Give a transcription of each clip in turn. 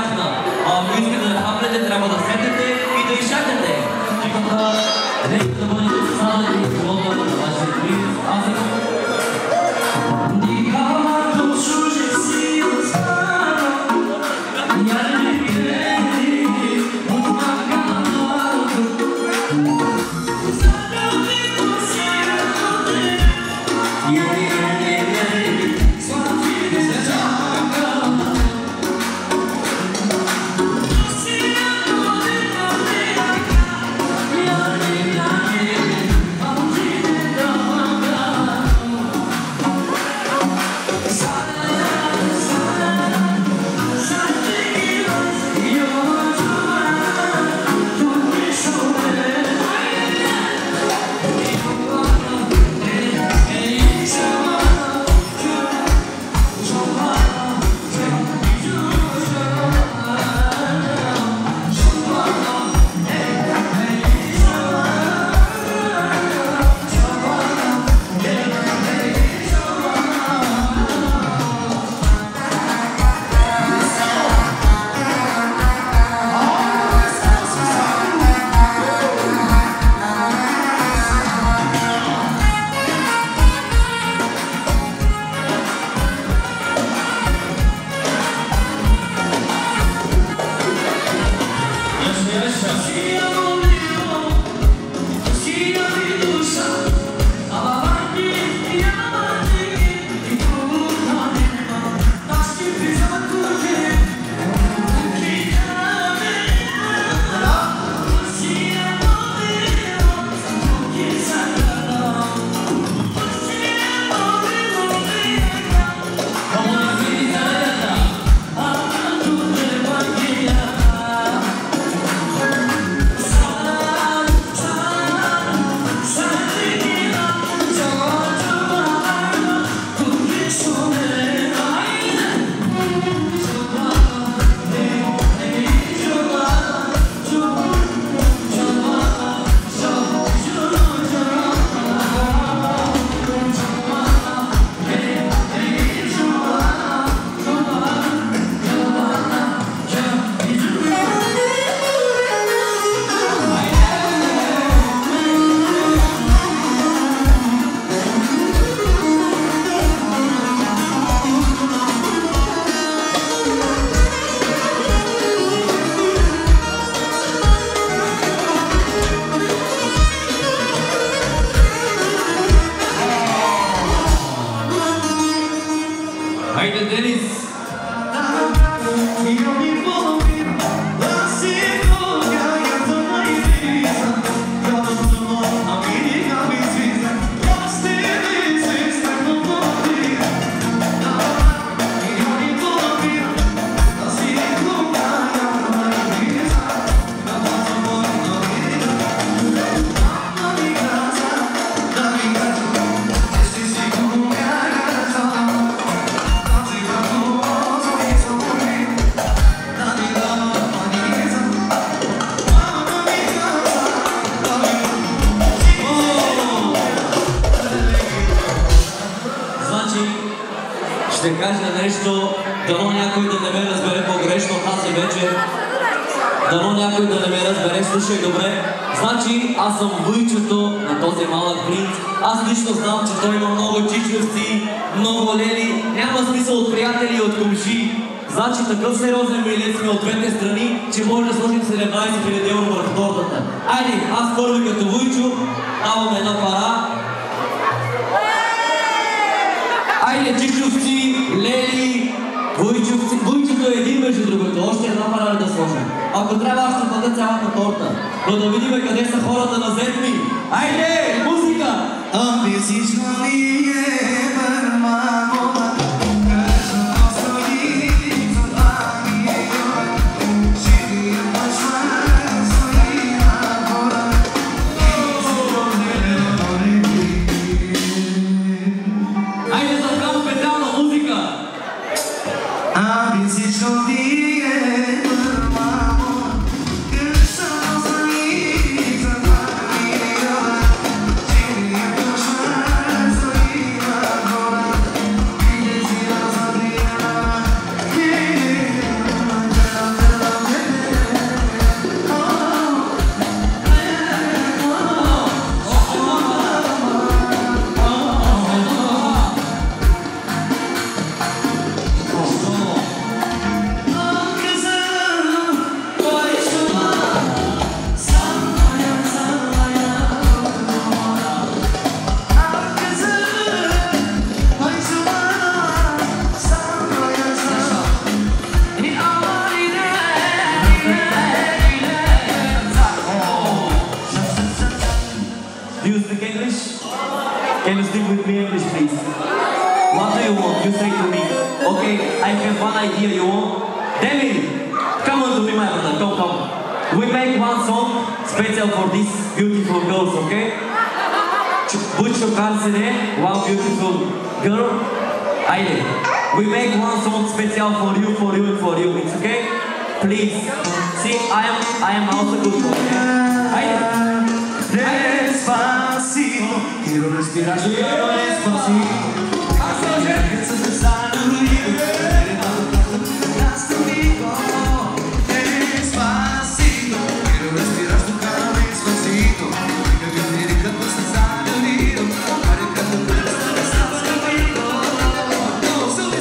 яхна. Ако искате да хапнете, трябва да седнете и да изчакате. Тъй нека да бъдете останали в живота на вашия близ. Аз съм... Ще кажа нещо, дано някой да не ме разбере по-грешно тази вечер. Дано някой да не ме разбере, слушай добре. Значи, аз съм вуйчето на този малък принц. Аз лично знам, че той има много чичовци, много лели. Няма смисъл от приятели и от комши. Значи, такъв сериозен милец сме от двете страни, че може да сложим 17 000 евро върху тортата. Айде, аз първи като вуйчо, давам една пара. Айде, чичовци, лели, вуйчовци. Вуйчето е един между другото. Още една пара да сложим. Ако трябва, аз ще платя цялата торта. Но да видим къде са хората на зетми. Айде, музика! have one idea, you want? David, come on to me, my brother, come. We make one song special for these beautiful girls, okay? Put your hands in there, one beautiful girl. Aide, we make one song special for you, it's okay? Please, see, I am also good for you, okay? Aide. Despacito, quiero respirar su calor despacito. Eso se sale un río, despacito, quiero respirar su calor despacito. Que bien dirija tu se sale un río, para que tu cuerpo estás conmigo. No, sube.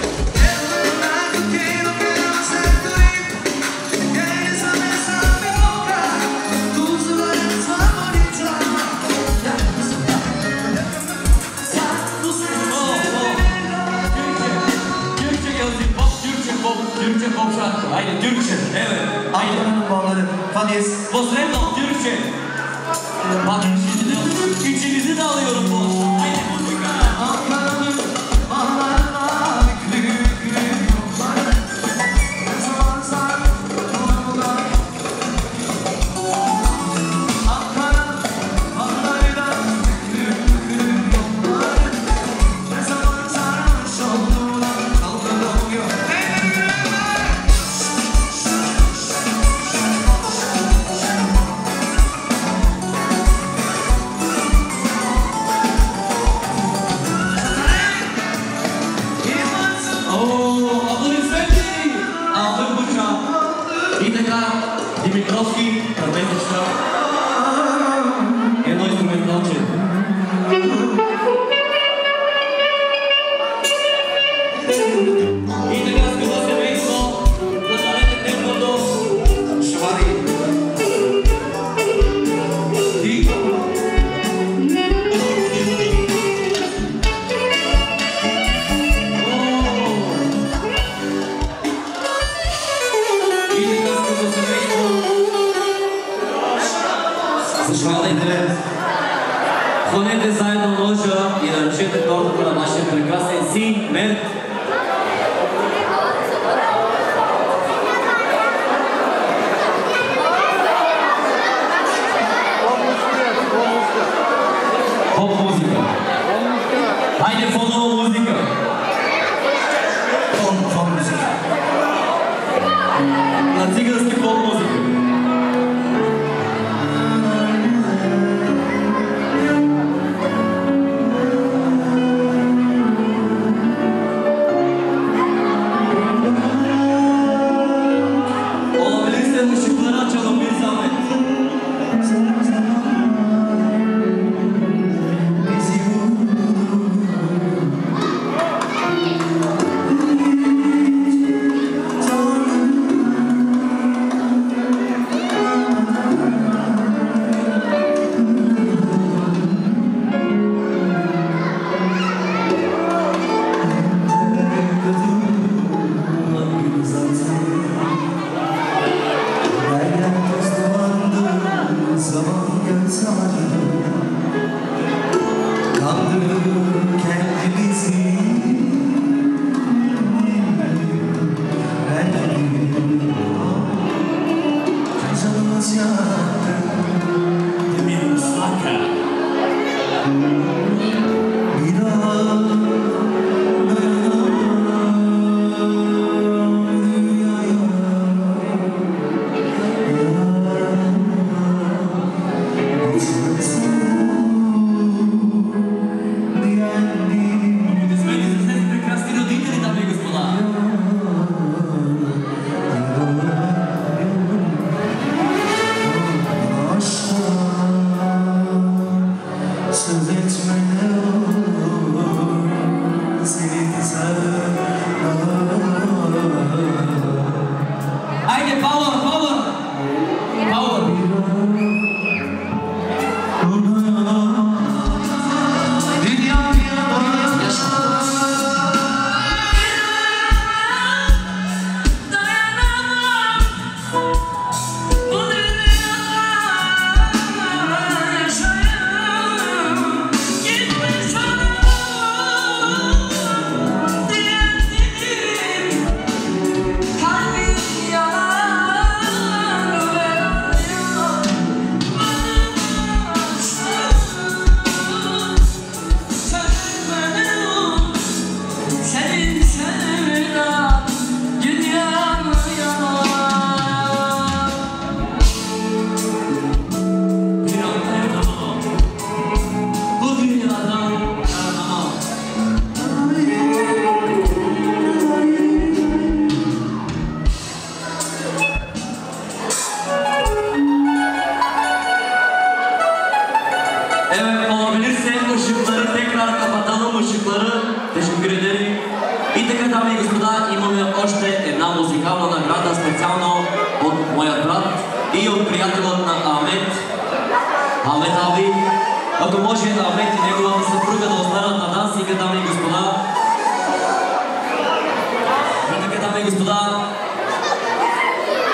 Quiero ser tu hijo, que esa mesa me toca, tú solo eres favorita. Türkçe pop şarkı. Haydi Türkçe. Evet. Aydan'ın bağları. Fadiyes. Bozremno Türkçe. Bak şimdi de içinizi de alıyorum bu. Haydi muzika. Anlarım, büklük yollar. Ne zaman sar, bulamılar. Anlardan, büklük yollar. Ne zaman sarmış oldular, kaldırılıyor. Димитровски, Карпетичка, едно инструменталче. И така, скъпо семейство, останете темпото. Швари. Тихо. Хванете заедно ножа и наръчете тортата на нашия прекрасен син Мерт. Поп музика. Хайде фонова музика. Fon müzik. На цигански поп музика.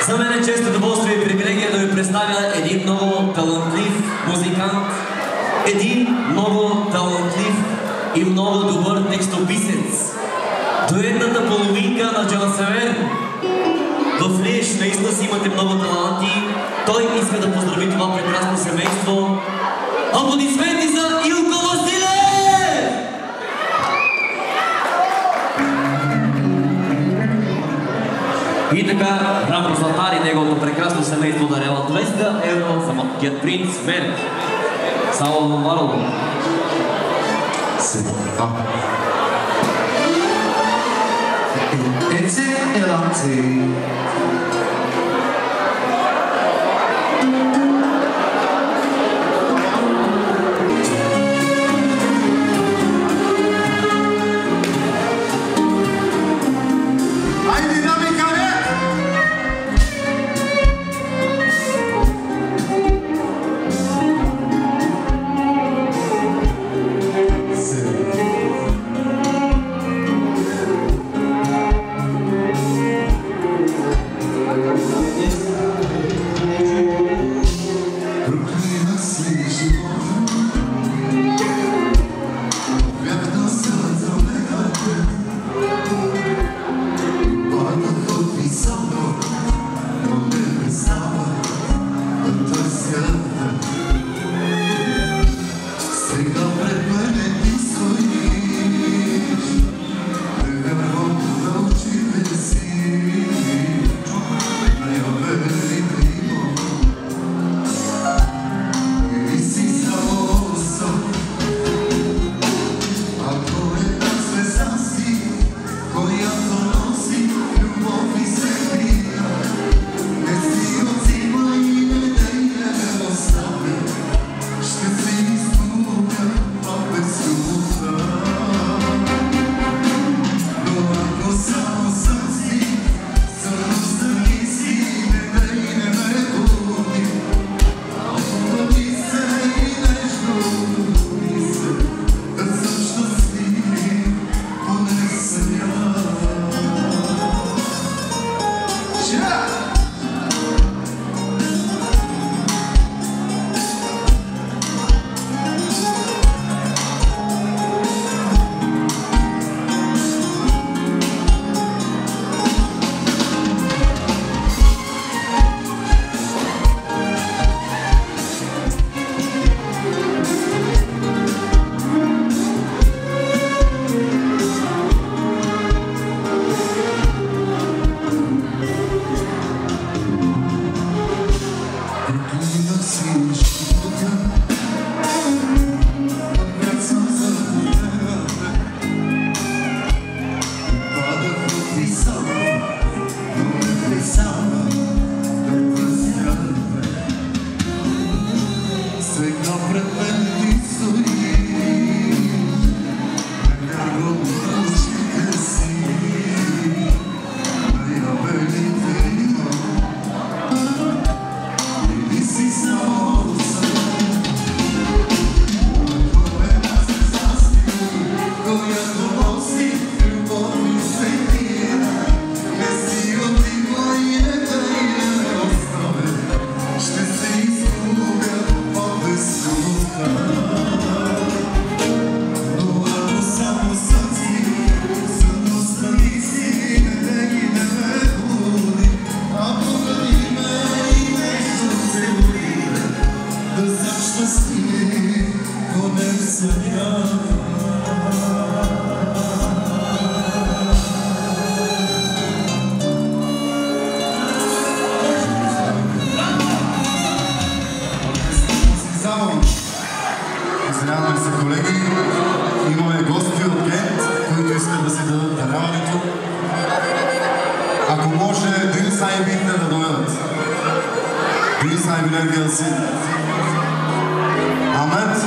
За мен е чест удоволствие и привилегия да ви представя един много талантлив музикант, един много талантлив и много добър текстописец. Дуетната половинка на Джансевер. В Лиеж наистина си имате много таланти. Той иска да поздрави това прекрасно семейство. Аплодисменти за Илко Василев! И така, Рамбо Златар и неговото прекрасно семейство дарява 200 евро за малкият принц Берг. Само Варло. Извиняваме се, колеги. Имаме гости от Гент, които искат да си дадат даряването. Ако може, дори са и бихте да дойдат. Дори са и билерги да си. Амет.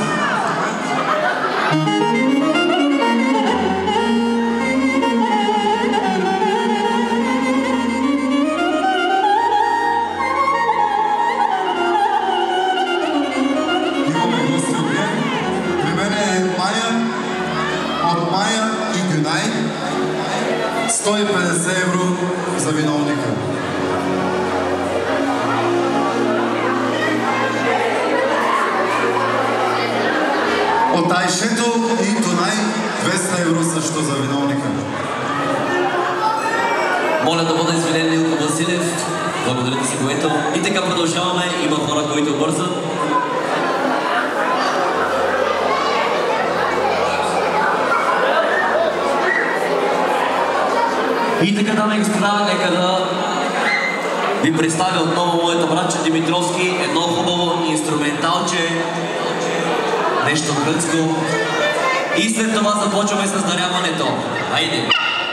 От Майя и Гюнай 150 евро за виновника. също за виновника. Моля да бъде извинен Илко Василев. Благодаря ти си, което. И така продължаваме. Има хора, които бързат. И така, дами и господа, нека да ви представя отново моето братче Димитровски. Едно хубаво инструменталче, нещо гръцко. И след това започваме с даряването. Хайде!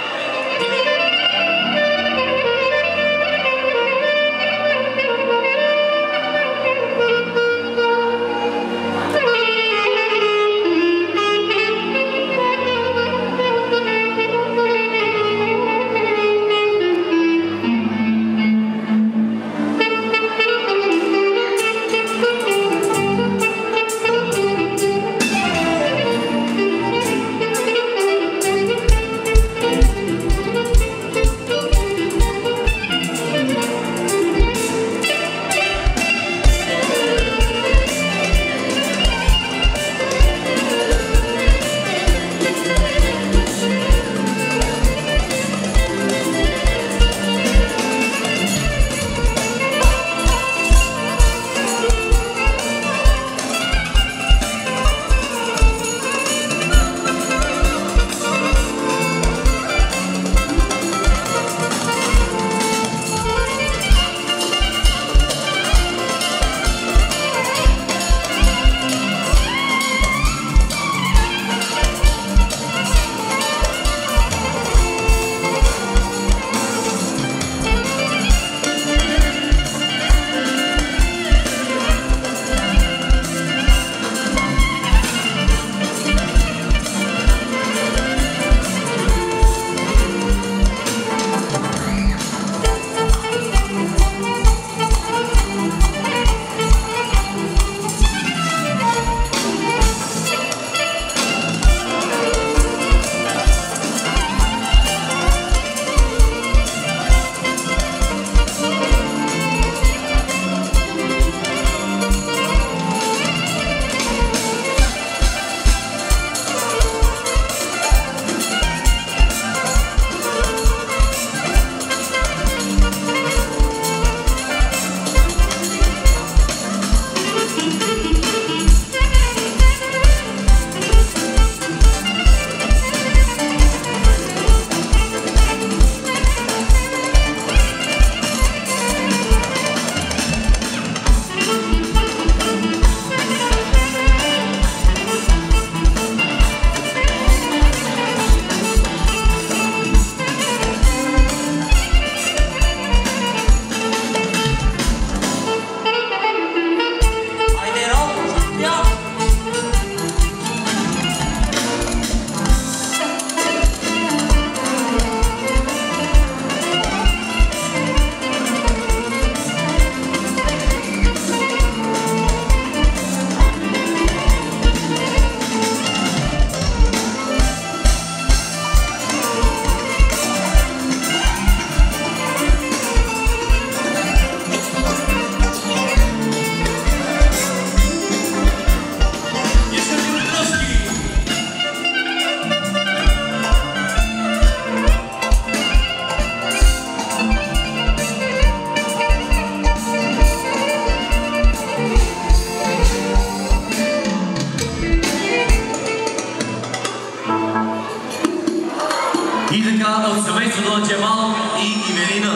от семейството на Джемал и Ивелина.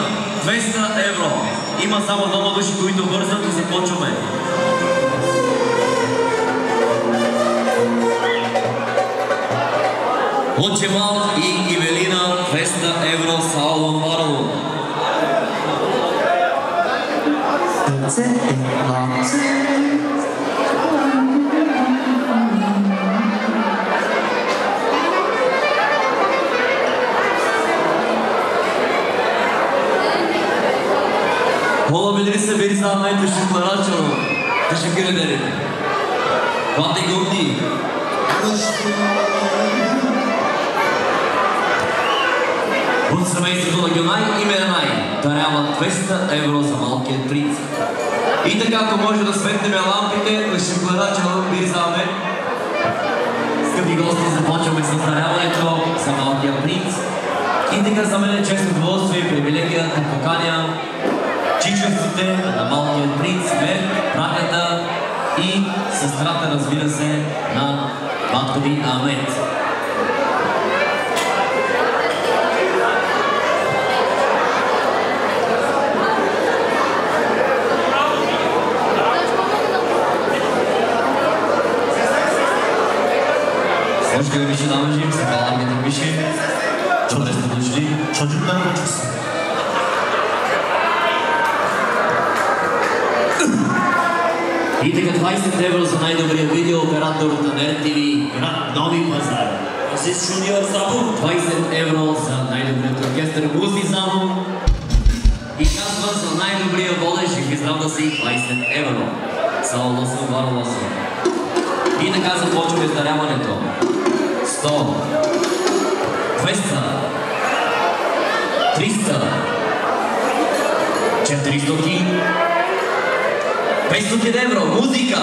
200 евро. Има само двама души, които бързат и започваме. От Джемал и Ивелина 200 евро Салон Марово. Olabilir ise beni zahmet ışıkları açalım. Teşekkür ederim. Vande Gurdi. От семейството на Гюнай и Меренай даряват 200 евро за малкият принц. И така, ако може да светнем лампите, ışıkları açalım bir zahmet. Скъпи гости, започваме с даряването за малкия принц. И така за мен е чест удоволствие и привилегия да поканя чичовците на малкият принц, братята и сестрата, разбира се, на батко ми Ахмед. Hoş gelmişsin abicim, sefalar getirmişsin. Çok estağfurullah. Çocuklar hocası. И така 20 евро за най-добрия видеооператор на RTV град Нови Пазар. Асис Жуниор Замун. 20 евро за най-добрият оркестър Музи Замун. И казва за най-добрия водещ и изравна си 20 евро. Сало съм, варло съм. И така започваме с даряването. 100, 200, 300, 400, 500 евро. Музика!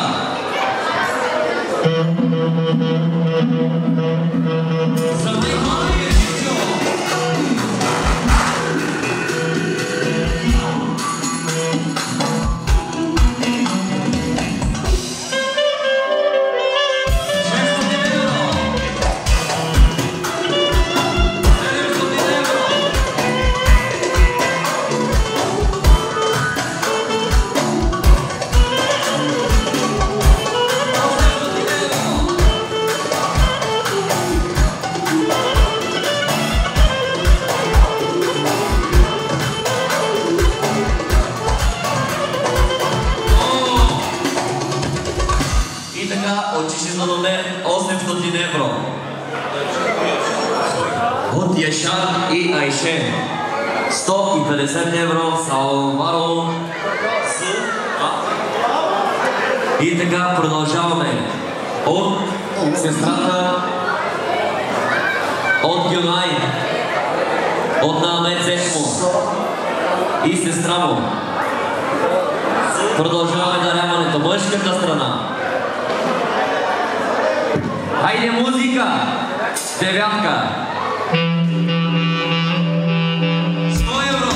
За най-малия чичо! Отчислено номер 800 евро. От Яшар и Айше. 150 евро. Салваро. И така продължаваме. От сестрата. От Гюнай. От Ахмед Зехмо. И сестра му. Продължаваме даряването. Мъжката страна. Хайде музика! Девятка! 100 евро!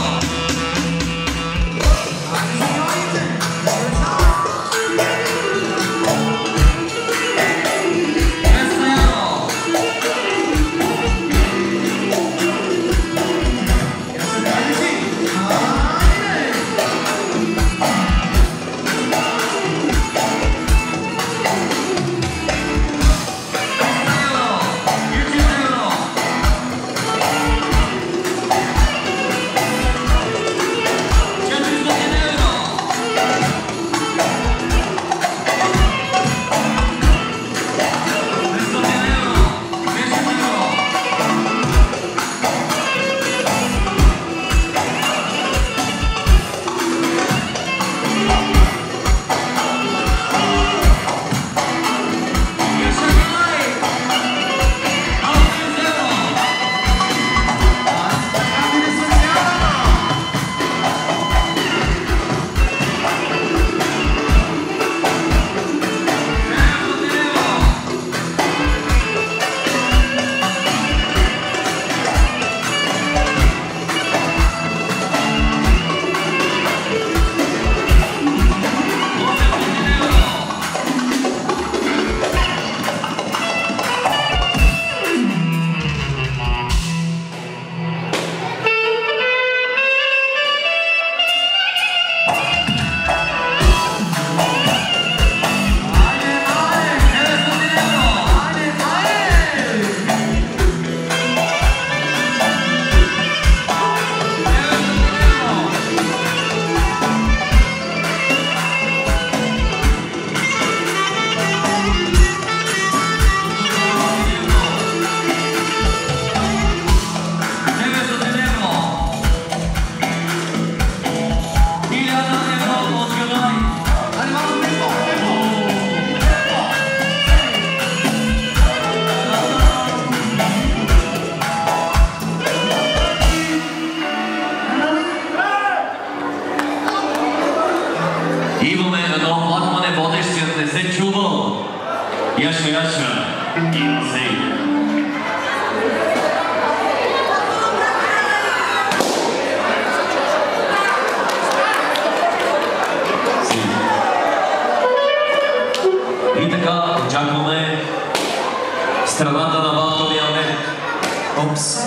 И така очакваме страната на Батковия Амет. Опс.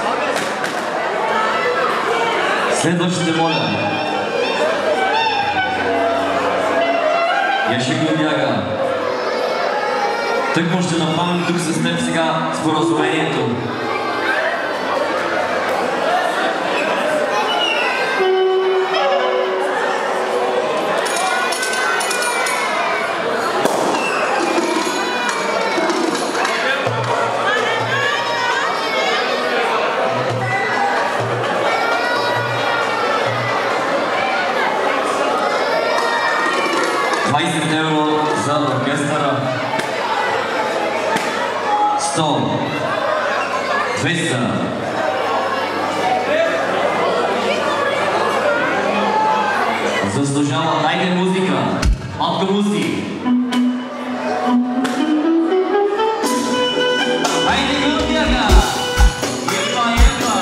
Следващите моля. Яшик Бяга. Тъкмо ще направим тук с теб сега споразумението. €20 за оркестъра. 100, 200. Заслужава. Хайде музика. Малко музики. Хайде Гълбяга. Ева, ева.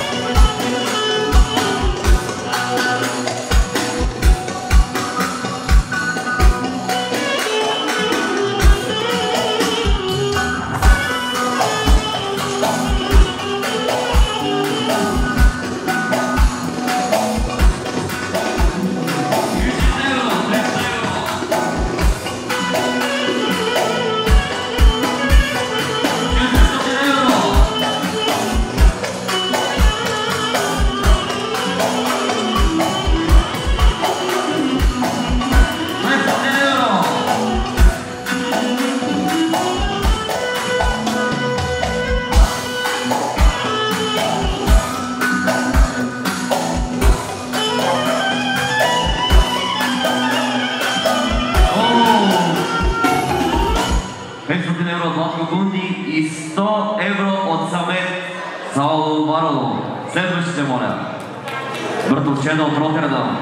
€500 от Владко Гунди и €100 от Самет Салваро. Следващите моля. Братовчена от Роттердам.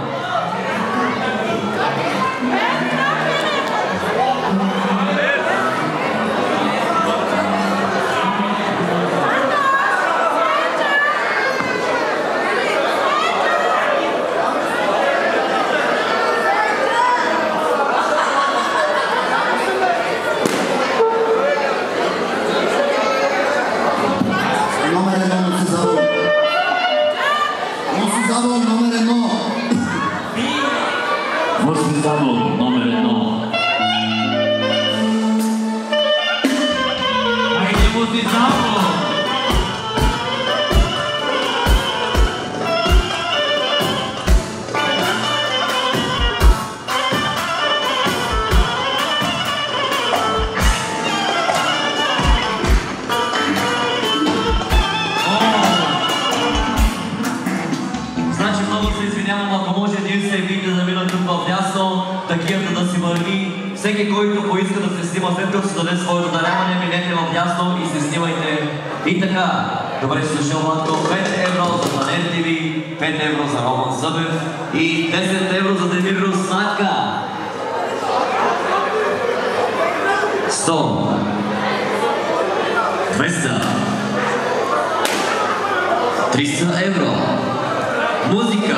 Номер едно. Хайде Мустизаво! Значи много се извинявам, ако може един се види да мина тук в дясно, такива да си върви. Всеки, който поиска да се снима, след като се даде своето даряване, минете в дясно и се снимайте. И така, добре си дошъл, Матко. €5 за Панер ТВ, €5 за Роман Събев и €10 за Демир Русака. 100, 200, €300. Музика.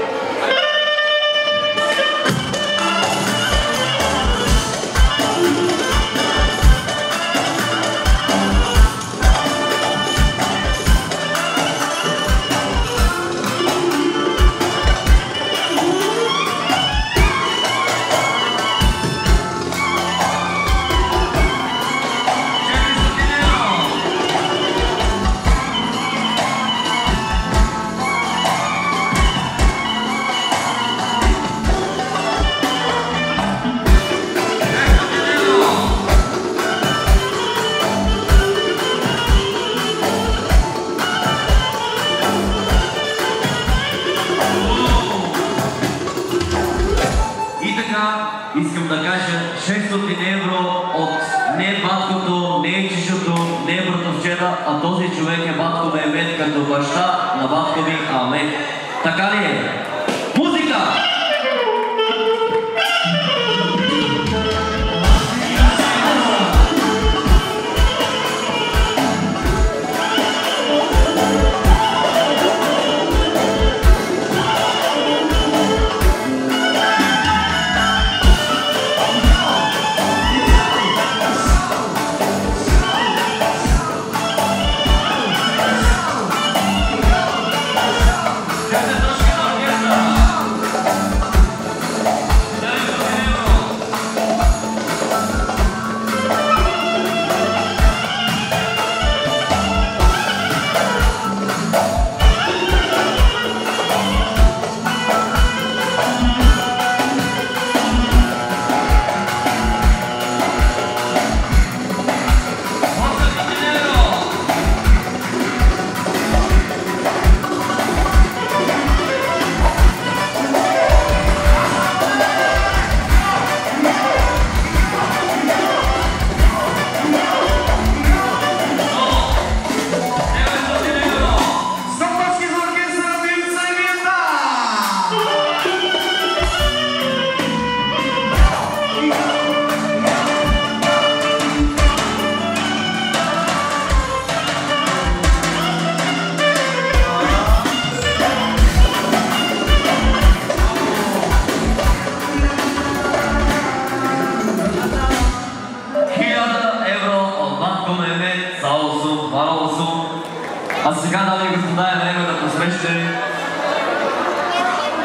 Искам да кажа €600 от не баткото, не чишото, не братовчена, а този човек е Баткови Амет като баща на Баткови Амет. Така ли е? Музика!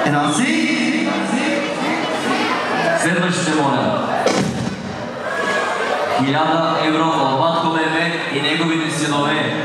Рази! Следващите моля. 1000 евро от Владко Мехмед и неговите синове.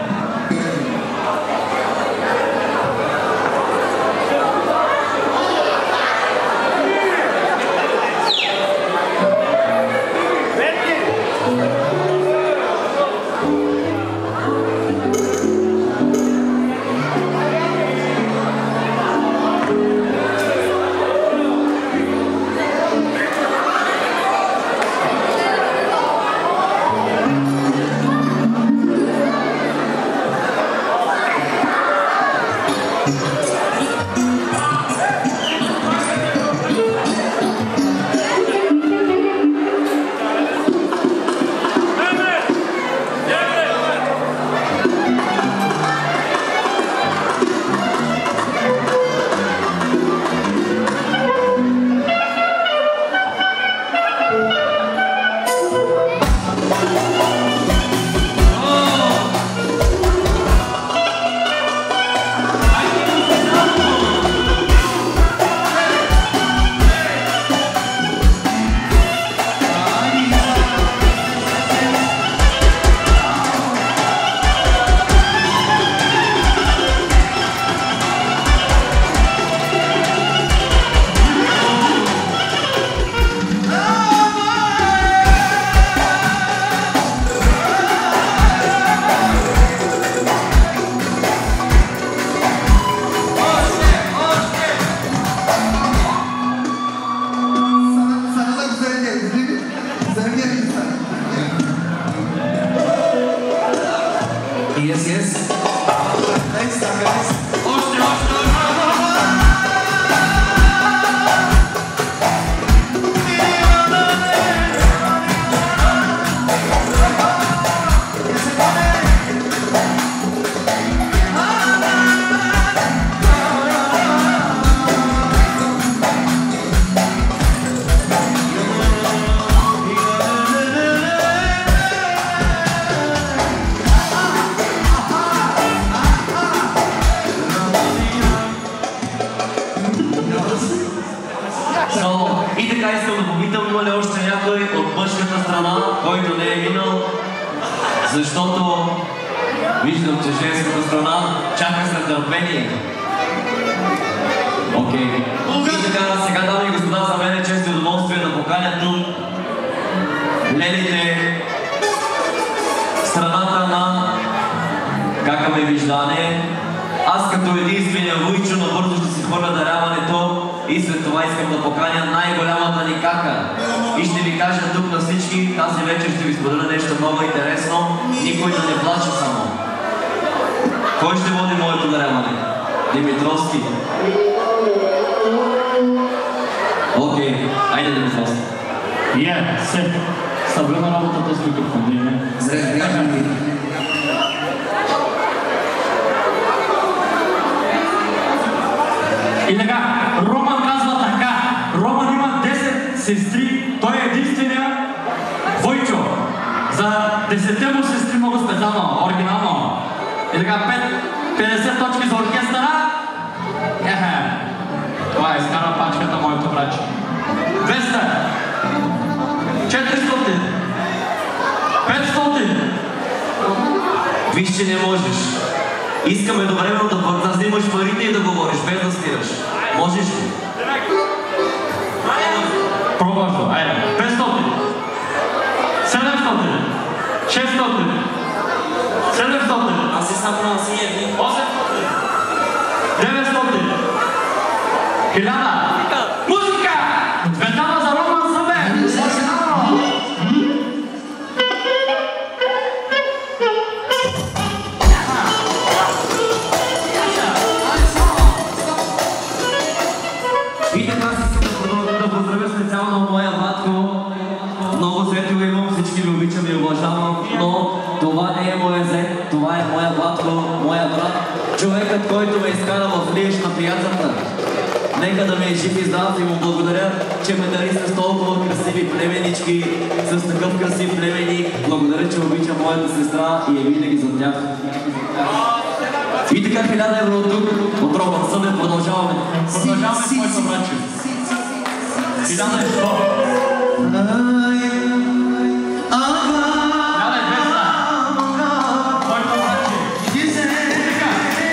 Защото виждам, че женската страна чака с нетърпение. Окей. И така, сега, дами и господа, за мен е чест и удоволствие да поканя тук лелите страната на Кака ме виждане. Аз като единствения Вуйчо набързо ще си хвърля даряването и след това искам да поканя най-голямата ни Кака. И ще ви кажа тук на всички, тази вечер ще ви споделя нещо много интересно, никой да не плаче само. Кой ще води моето даряване? Димитровски. Окей, айде Димитровски. Се. Стабилна работата с микрофон. Зря ми. И така, Роман казва така. Роман има 10 сестри, той е единствения Войчо. За 10-те му сестри много специално, оригинално. И така, 50 точки за оркестъра. Това изкара пачката моето браче. 200. 400. 500. Виж, че не можеш. Искаме едновременно да взимаш парите и да говориш, без да спираш. Можеш ли? Пробваш го. 500. 700. 600. 700. Аз си сам на си едни. 800. 900. 1000. Музика! Светана за Роман Събе! И така да поздравя специално моя батко. Много свети го имам, всички ви обичам и уважавам, но това не е моя зет, това е моя батко, моя брат. Човекът, който ме изкара в Лиеж на пиятата. Нека да ме е жив и здрав и му благодаря, че ме дари с толкова красиви племенички, с такъв красив племенник. Благодаря, че обича моята сестра и е винаги за тях. И така 1000 евро от тук, от Роман Събе, продължава. продължаваме. Продължаваме твоето братче. Ти даде що? Даде Весна. Твоето братче. Музика.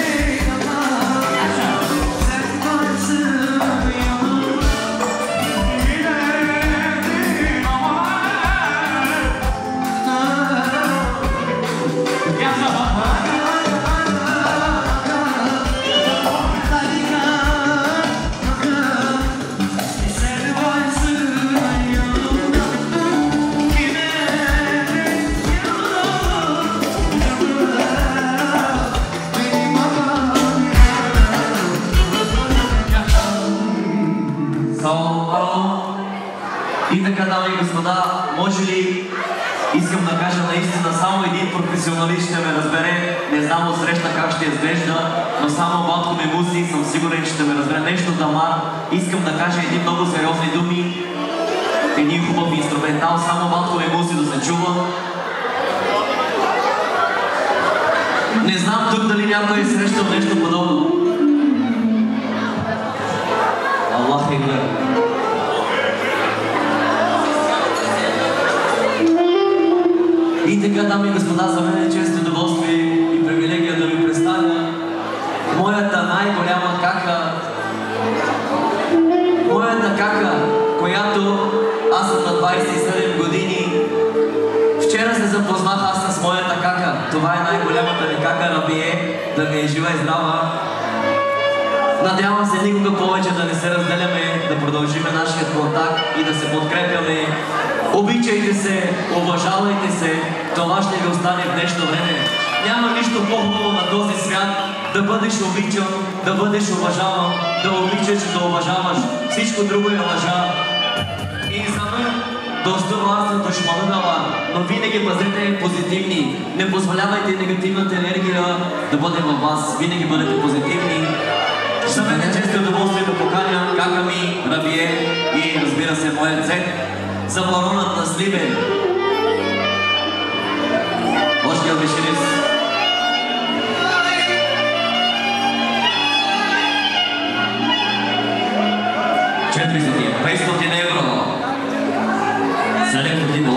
И така, дами и господа, може ли, искам да кажа наистина, само един професионалист ще ме разбере, не знам от среща как ще изглежда, но само батко ми музи, съм сигурен, че ще ме разбере. Нещо Дамар, искам да кажа едни много сериозни думи, един хубав инструментал, само батко ми музи да се чува. Не знам тук дали някой е срещал нещо подобно. Аллах е гледа. И така, дами и господа, за мен е често удоволствие и привилегия да ви представя моята най-голяма кака, която аз съм на 27 години. Вчера се запознах аз с моята кака. Това е най-голямата ми кака, Рабие, да ми е жива и здрава. Надявам се никога повече да не се разделяме, да продължиме нашия контакт и да се подкрепяме. Обичайте се, уважавайте се, това ще ви остане в днешно време. Няма нищо по-хубаво на този свят да бъдеш обичан, да бъдеш уважаван, да обичаш и да уважаваш. Всичко друго е лъжа. И за мен доста властен душмана дала, но винаги бъдете позитивни. Не позволявайте негативната енергия да бъде във вас. Винаги бъдете позитивни. За мен е често удоволствие да поканя кака ми, Рабие и разбира се моят зет за баронът на Сливен. Още обещали се. 400, 500 евро, 700, 800,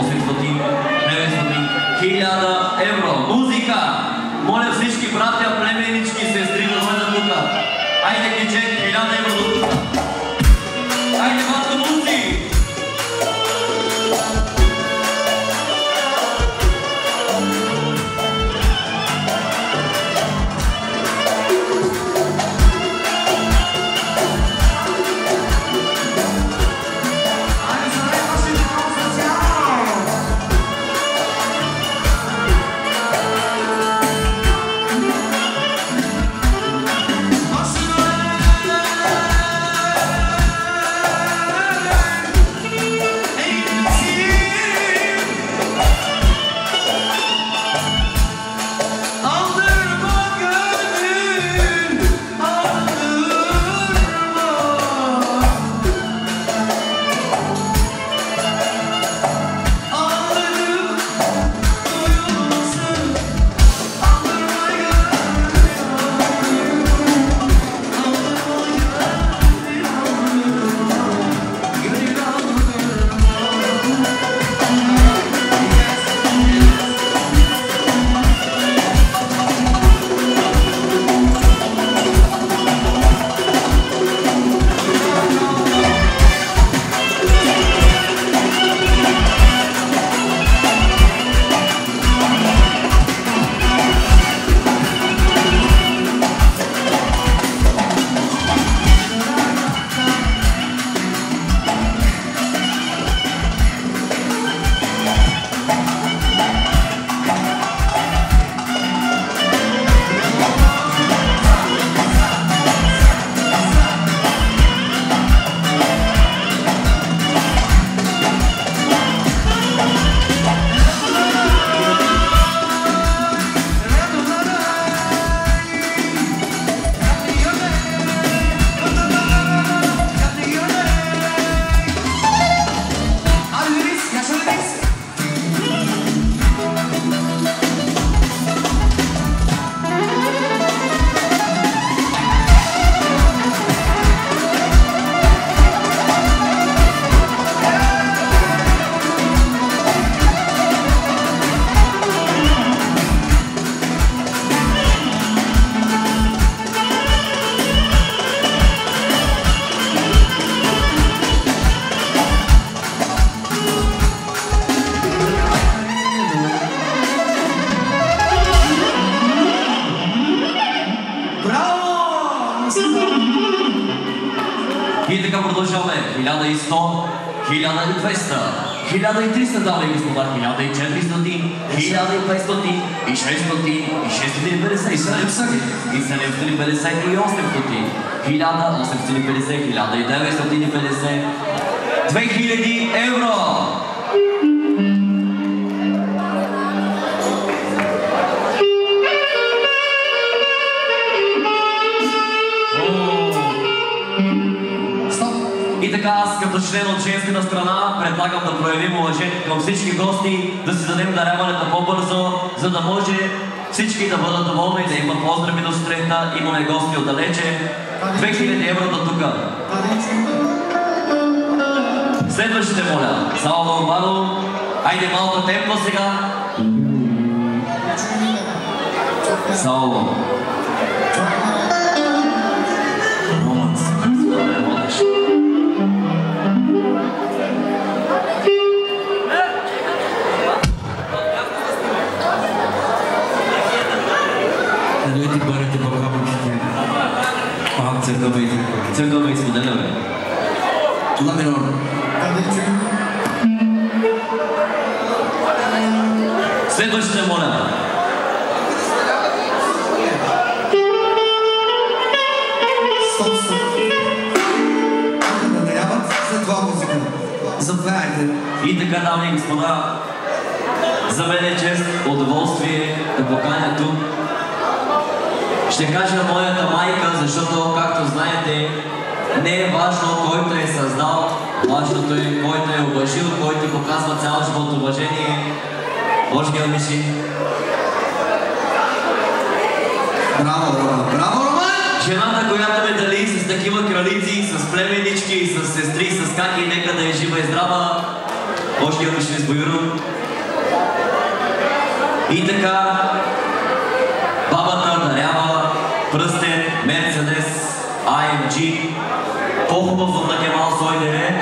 900, 1000 евро. Музика! Моля всички братя, племенички, сестри да бъдат тук. Айде, кичек, 1000 евро до тук. Айде, батко, музи! И така продължаваме. 1100, 1200, 1300, дами и господа, 1400, 1500, и 600, и 650, и 700, и 750, и 800, 1850, 1950, 2000 евро! И така аз като член от женската страна предлагам да проявим уважение към всички гости, да си дадем даряването по-бързо, за да може всички да бъдат доволни, да има поздрави до сутринта, имаме гости отдалече. 2000 евро до тука. Следващите моля, Салво Бадо, айде малко темпо сега. Салво. Романс, как се да не водиш? Дойте барите бабабите. Пак църкъвайте. Църкъвай споделяме. Ла минор. Следващите моля. Стоп. Да даряват след това музика. Заповядайте. И така, дами и господа, за мен е чест, удоволствие да поканя тук. Ще кажа моята майка, защото, както знаете, не е важно който е създал, важното е който е уважил, който показва цял живот уважение. Може ги обичи. Браво, Роман! Браво, Роман! Жената, която ме дали с такива кралици, с племенички, с сестри, с каки, нека да е жива и здрава. Може ги обичи с Боюрун. И така, бабата дарява пръстен Мерцедес AMG, по-хубав от на Кемал Сойдере.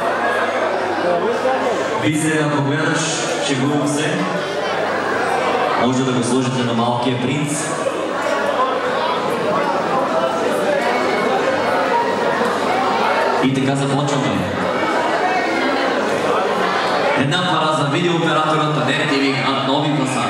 Бизе, ако гледаш, шегувам се. Може да го сложите на малкия принц. И така започваме. Една пара за видеооператорът Адер ТВ над Нови Пасад.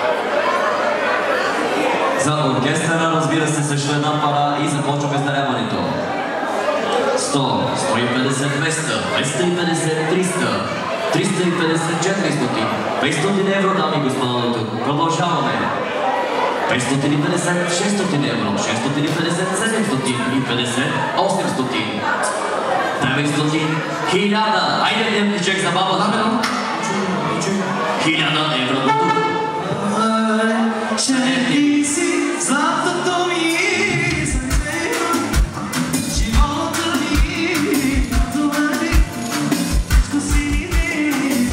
За оркестъра, разбира се, също една пара и започваме с даряването. 100, 150, 200, 250, 300, 350, 400, 500 евро, дами и господа, до тук. Продължаваме. 550, 600 евро, 650, 750, 800, 900, 1000. Айде дневни чек за бабата. 1000 евро до тук. Черни си, златото ми, живота ми, като върви, всичко си ми,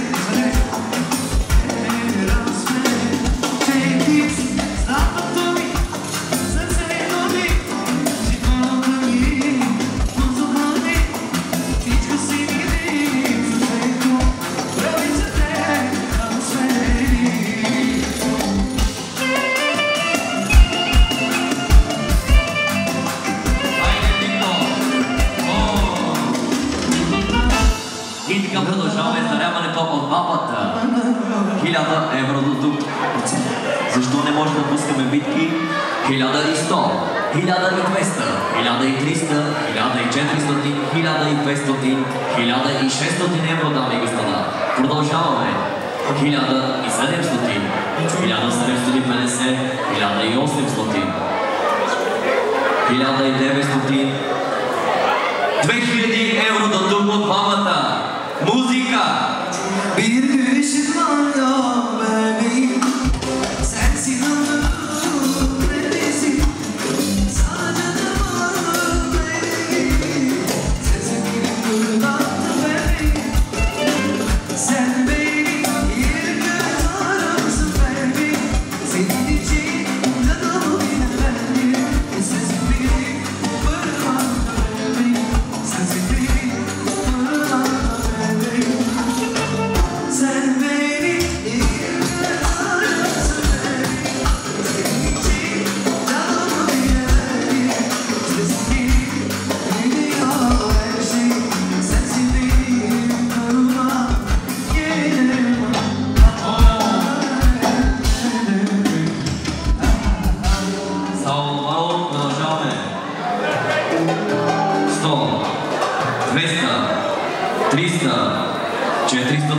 черни си, златото ми, сърцето ми, живота ми, музука ми, всичко си ми, сърцето, правиците, атмосфери. И така продължаваме с даряването от бабата. 1000 евро до тук. Защо не може да пускаме битки? 1100, 1200, 1300, 1400, 1500, 1600 евро, дами и господа. Продължаваме. 1700, 1750, 1800, 1900, 2000 евро до тук от бабата. Музика! Bir düşün var ya baby, sensin anladım neredesin, sana canım var baby, sesin gibi fırlattı baby, sen baby, yeri göz aramsın baby, senin için canımı bilemem, sesin gibi fırlattı baby, sensin gibi fırlattı baby. 300, 400,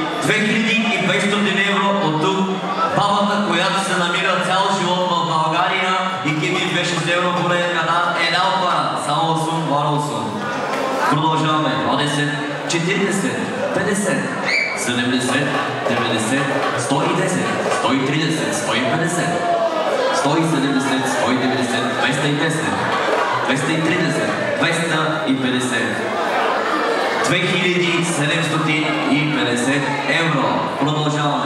2500 евро от тук. Бабата, която се намира цял живот в България и Кими беше взела поне една опара. Само сум, варал сум. Продължаваме. 20, 40, 50, 70, 90, 110, 130, 150, 170, 190, 210, 230, 250. 2750 евро. Продължаваме.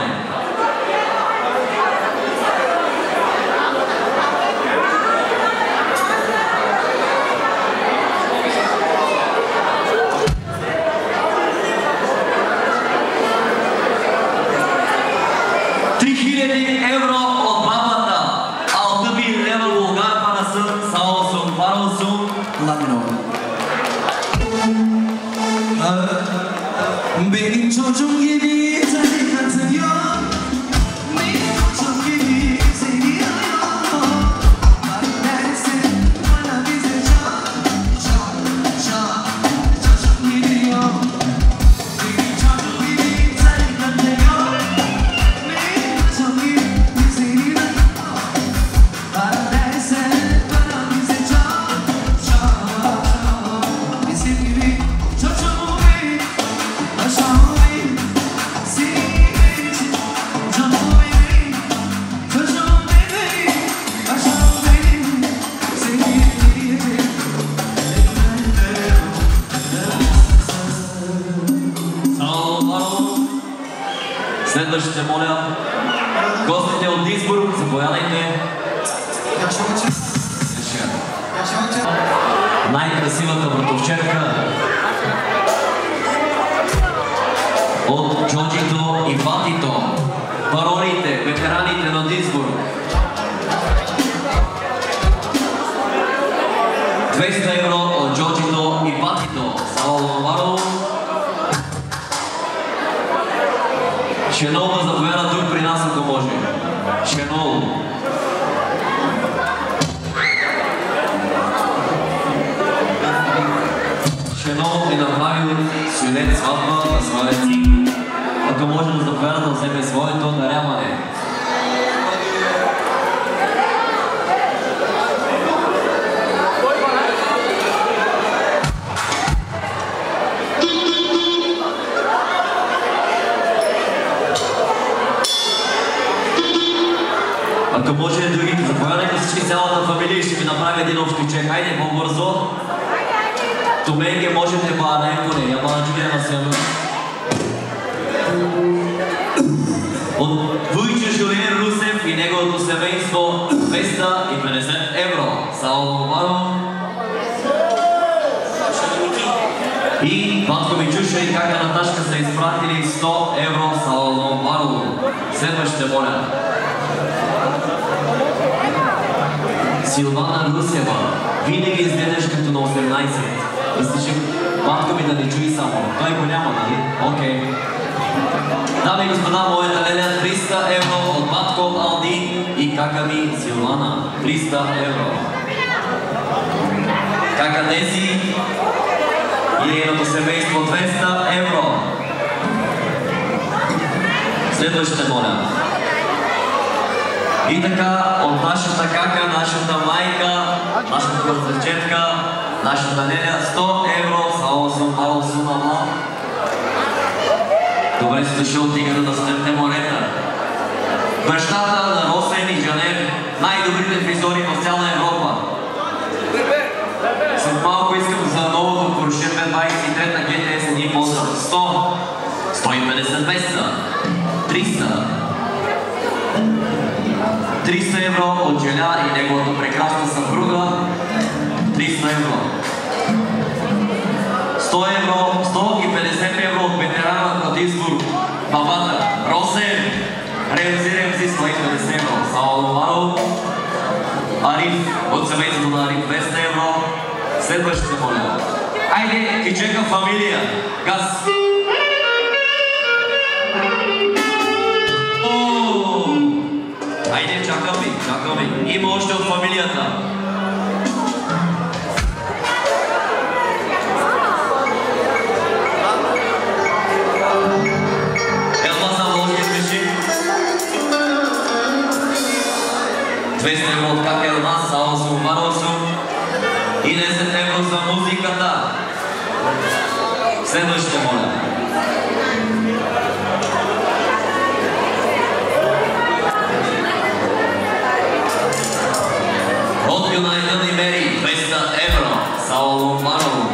Следващите, моля, гостите от Динсбург, заповядайте. Най-красивата братовчерка от Джоджито и Батито, паролите, ветераните на Динсбург. 200 евро от Джоджито и Батито. Салваро. Шенол да заповяда тук при нас, ако може. Шенол. Шенол е направил свидет сватба на своя син. Ако може да заповяда да вземе своето даряване. Ако може да другите, заповядайте всички цялата фамилия и ще ви направя един общ чек. Хайде, по-бързо. Туменге можете ба, не поне, я ба на на себе. От Вуйчо Жулин Русев и неговото семейство 250 евро. Салваро. И Батко Мичуша и Кака Наташка са изпратили 100 евро. Салваро. Следващите, моля. Силвана Русева, винаги изгледаш като на 18. Мислиш, батко ми да не чуи само. Той го няма, нали? Окей. Дами и господа, моята Леля, 300 евро от батко Алди и кака ми Силвана. 300 евро. Кака Нези и нейното семейство 200 евро. Следващите, моля. И така, от нашата кака, нашата майка, нашата братовчетка, нашата Леля, 100 евро, салосум, ама. Добре си дошъл от играта да седемте морета. Бащата на Росен и Жанер, най-добрите фризори в цяла Европа. След малко искам за новото Porsche 223 на GTS един поздрав. 100, 150, 200, 300. 300 евро от Желя и неговата прекрасна съпруга. 300 евро. 100 евро, 150 евро от ветерана на Динсбург. Бабата Росен. Ремзи, 150 евро. Салваро. Ариф от семейството на Ариф 200 евро. Следващите, моля. Айде, кичека фамилия. Газ. Айде, чакаме. Има още от фамилията. евро за музиката. Следващите, моля. От Юнайтед и Мери 200 евро. Сауло Маново.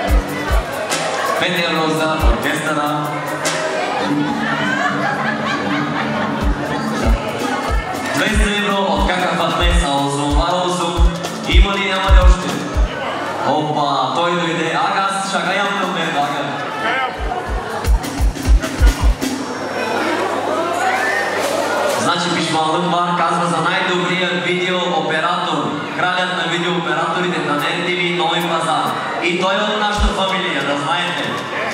5 евро за оркестъра. 200 евро от ККФ Сауло Маново. Има ли, няма ли още? Опа, той дойде. Ага, аз шагаям към мен, ага. Значи Пишмалък Бар казва за най-добрия видеооператор. Кралят на видеооператорите на NTV Нови Пазар. И той е от нашата фамилия, да знаете.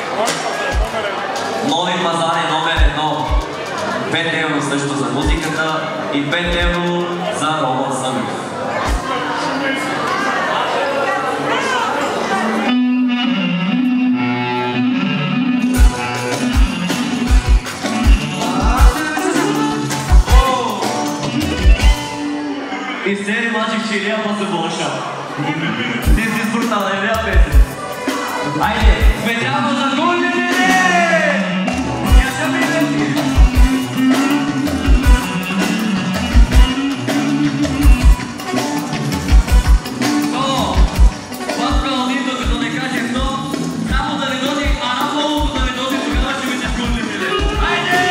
Нови Пазар е номер 1. 5 евро също за музиката и 5 евро за Роман Съмев. И сери мачик чилия па се болша. Ти си спортал, не бия песен. Айде, специално за гулите! Я ще видим. Паскал Дито, като не каже но, само да не доди Араполо, да не доди тогава ще ви се гулите. Айде!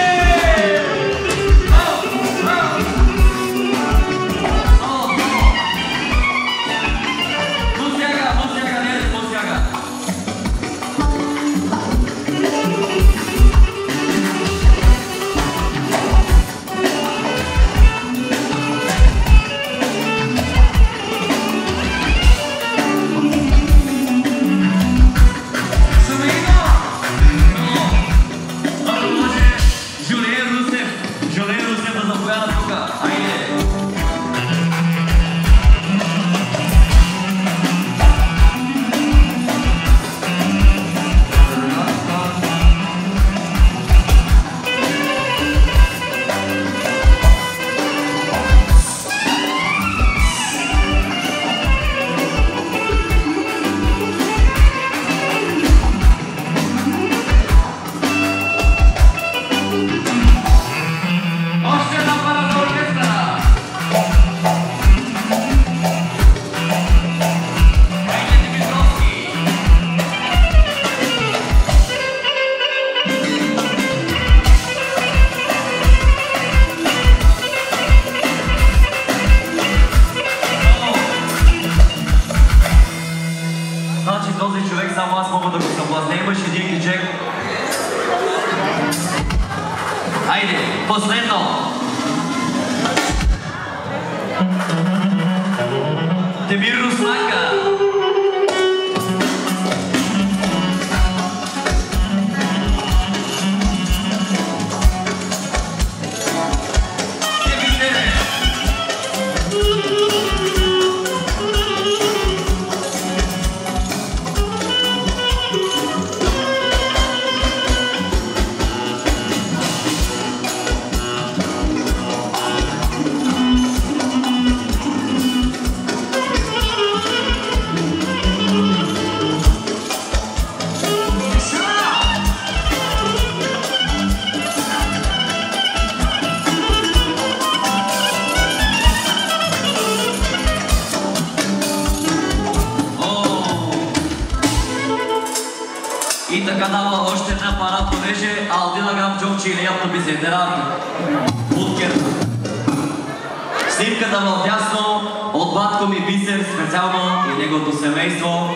Снимката в дясно от батко ми Бисер специално и неговото семейство.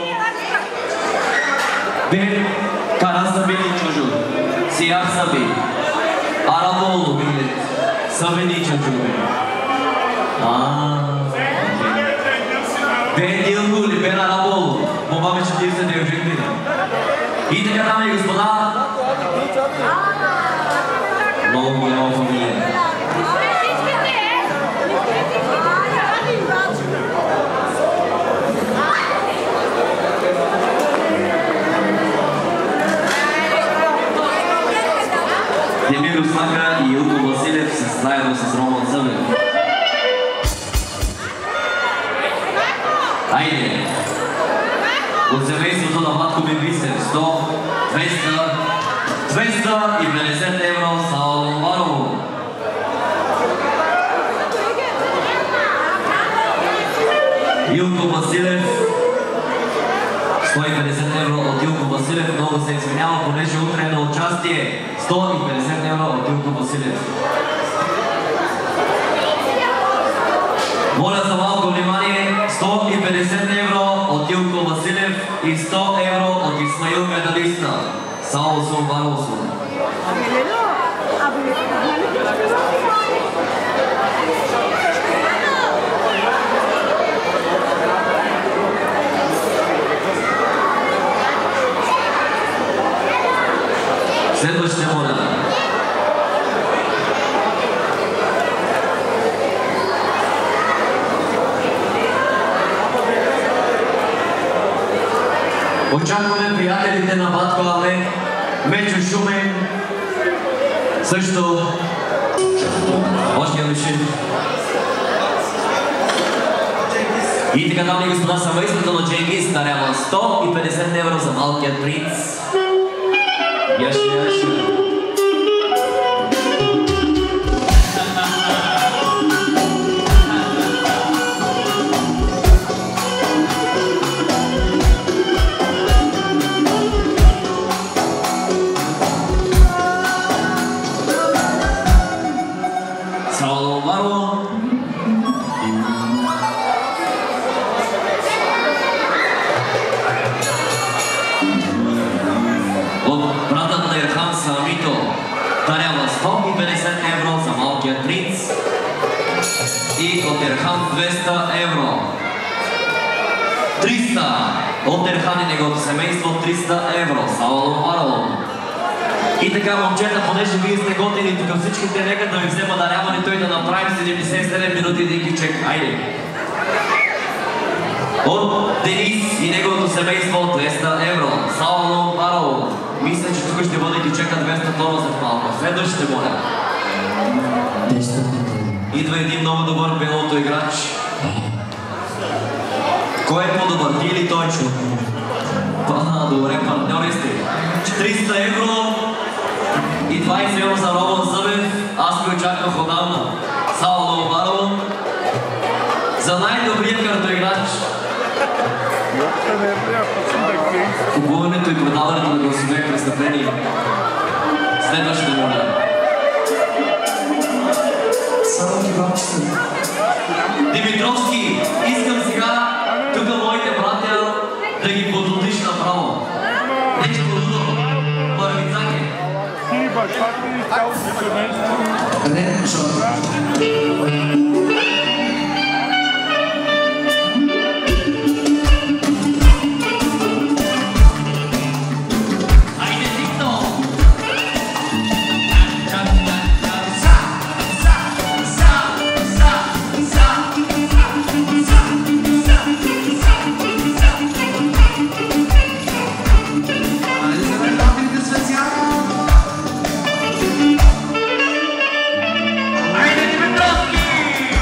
Бен Карасабини Чужу, Сияр Саби, Араболу Билет, Сабини Чужу. Бен Дилгули, Бен Араболу, Мобаме 49 години. И така, дами и господа, много голяма фамилия. Демир Осмака и Илко Василев са заедно с Роман Съмев. Айде! От семейството на Матко Бибисер 100, 250 евро Сао Ломарово. Илко Василев 150 евро от Илко Василев. Много се извинява, понеже утре е на участие. 150 евро от Илко Василев. Моля за малко внимание. 150 евро от Илко Василев и 100 евро от Исмаил Медалиста. Саулсон Варлсон. Следващите моля. Очакваме приятелите на Батко Але, Мечо Шумен, също Бошния Мишин. И така, дами и господа, семейството на Дженгиз дарява 150 евро за малкият принц. Яши. И от Ерхан 200 евро. 300 от Ерхан и неговото семейство, 300 евро. Сауло Варло. И така, момчета, понеже вие сте готини тук всичките, нека да ви взема даряването и да направим 77 минути дикичек. Айде! От Денис и неговото семейство, 200 евро. Сауло Варло. Мисля, че тук ще бъде дикичека 200 тона след малко. Следващите моля. Идва един много добър белото играч. Кой е по-добър? Ти или Тойчо? Добре, партньори сте. 300 евро и 20 евро за Роман Събев. Аз ви очаквах отдавна. Сауло Варло. За най-добрия картоиграч. Купуването и продаването на гласове е престъпление. Следващата моля. Димитровски, искам сега тук моите братя да ги подлудиш направо. Нещо лудо, първицаки. Къде? Айде, Димитровски!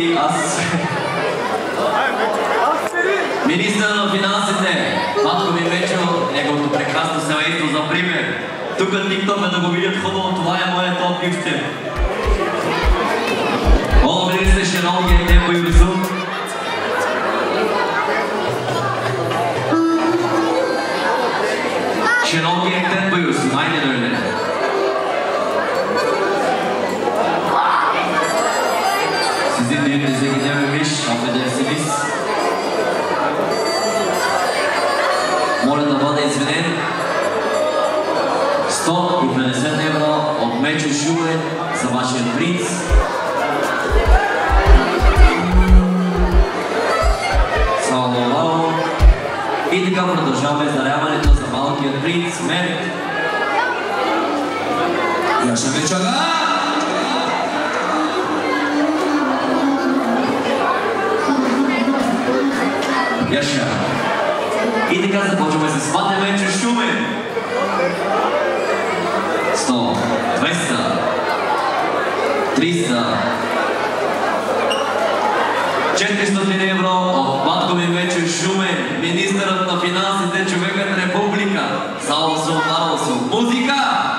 колеги, аз... Министър на финансите, Батко Мимечо, неговото прекрасно семейство за пример. Тук тиктока да го видят хубаво, това е моят топ гифтер. О, влиза се широкия темпо и безум. Широкия темпо и безум, айде дойде. Sizin düğününüze gidememiş, affedersiniz. Моля да бъде извинен. 150 евро от Мечо Шумен за вашия принц. Салалао. И така продължаваме даряването за малкият принц Мерт. Яша Мечага! Яша. И така започваме с Пате Мечо Шумен. 100, 200, 300, 400 евро от Батко Мечо Шумен, министърът на финансите, човекът Република. Салосо, Маросо. Музика!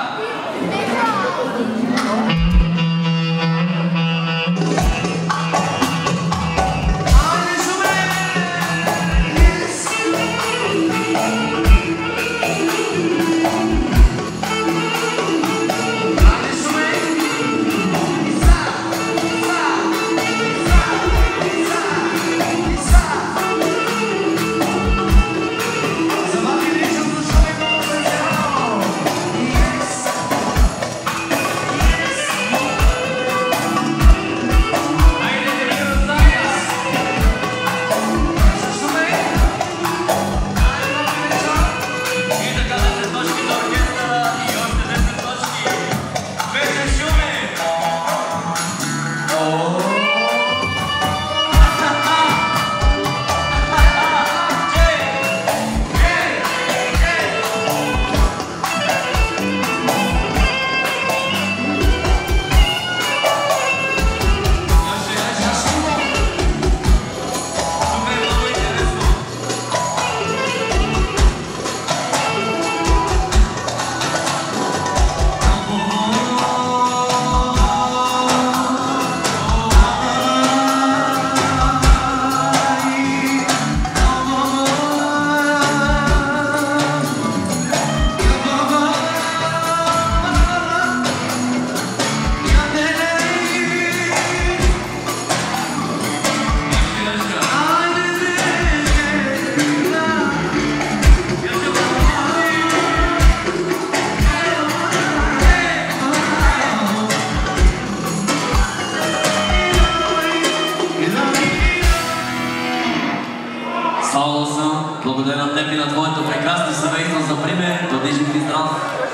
Благодаря на теб и на твоето прекрасно семейство за пример. Бъди жив и здрав.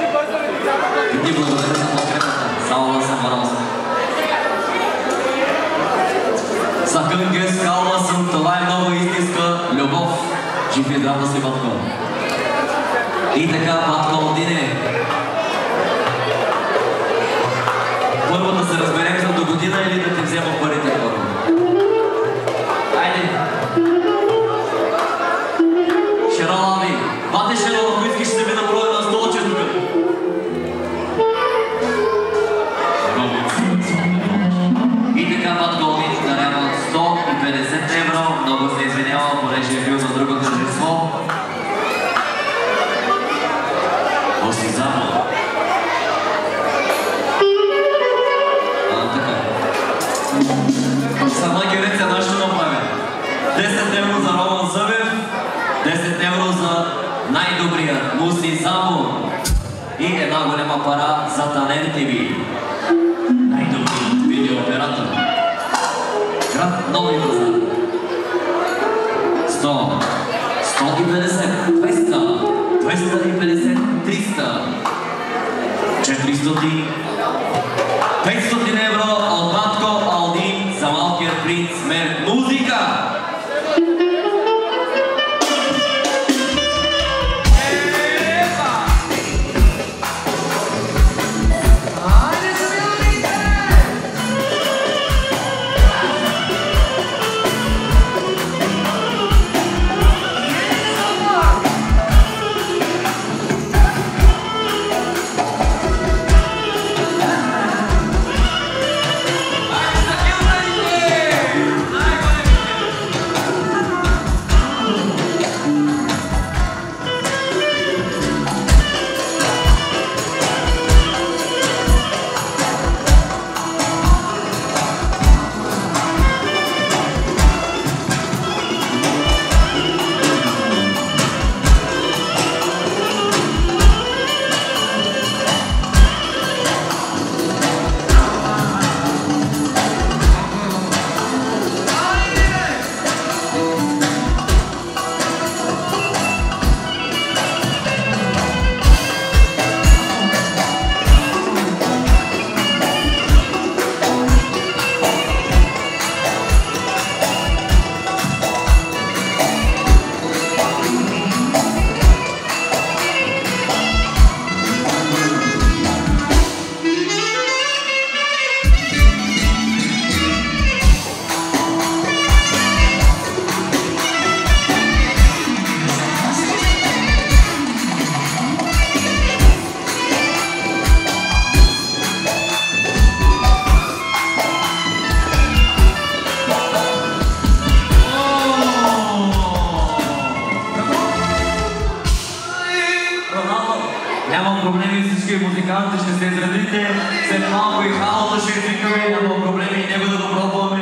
И ти благодаря за подкрепата. Салва съм, Варал съм. Сакън гес, калва съм. Това е много истинска любов. Жив и здрав да си, Батко. И така, Батко Одине. Първо да се разберем за до година или да ти взема парите първо? Айде. Шерала ми. Бате Шерала, ако искаш ще ми направя на столче тук. И така, Батко Одине дарява 150 евро. Много се извинявам, понеже е бил за друго тържество. Още само. Сама Гереция нашето направи. 10 евро за Роман Зъбев, 10 евро за най-добрия Муси Замо и една голема пара за Танен ТВ. Най-добрият видеооператор. Град Нови Пазар. 100, 150, 200, 250, 300, 400, 500 евро от Батко Алди за малкият принц Мерт. Музика! музиканти ще се изредите. След малко и халото ще извикаме, няма проблеми и него да го пробваме.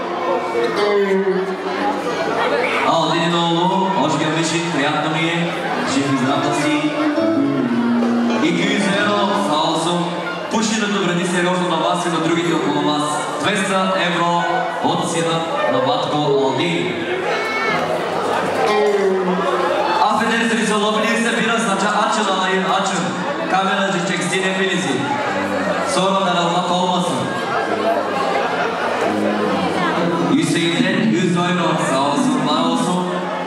Алдин Нолу, Ошгия Мишин, приятно ми е, жив и здрав да си. И Гюзеро, Салсум, пушенето вреди сериозно на вас и на другите около вас. 200 евро от сина на батко Алдин. Affedersiniz olabilirse biraz açın alayın, açın. Kameracı çeksin hepinizi. Sonradan almak olmasın. Hüseyin'den 100 euro sağ olsun, var olsun.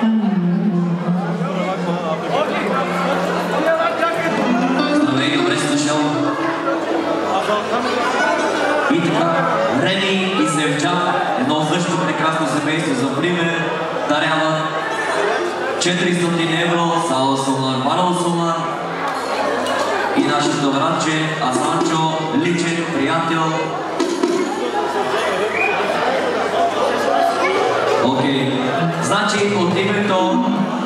Здравей, добре си дошъл. И така, Рени и Севчан, едно също прекрасно семейство за пример, дарява 400 евро, Сало Сумлар, Барал Сумлар и нашето братче Асанчо, личен приятел. Окей. Значи от името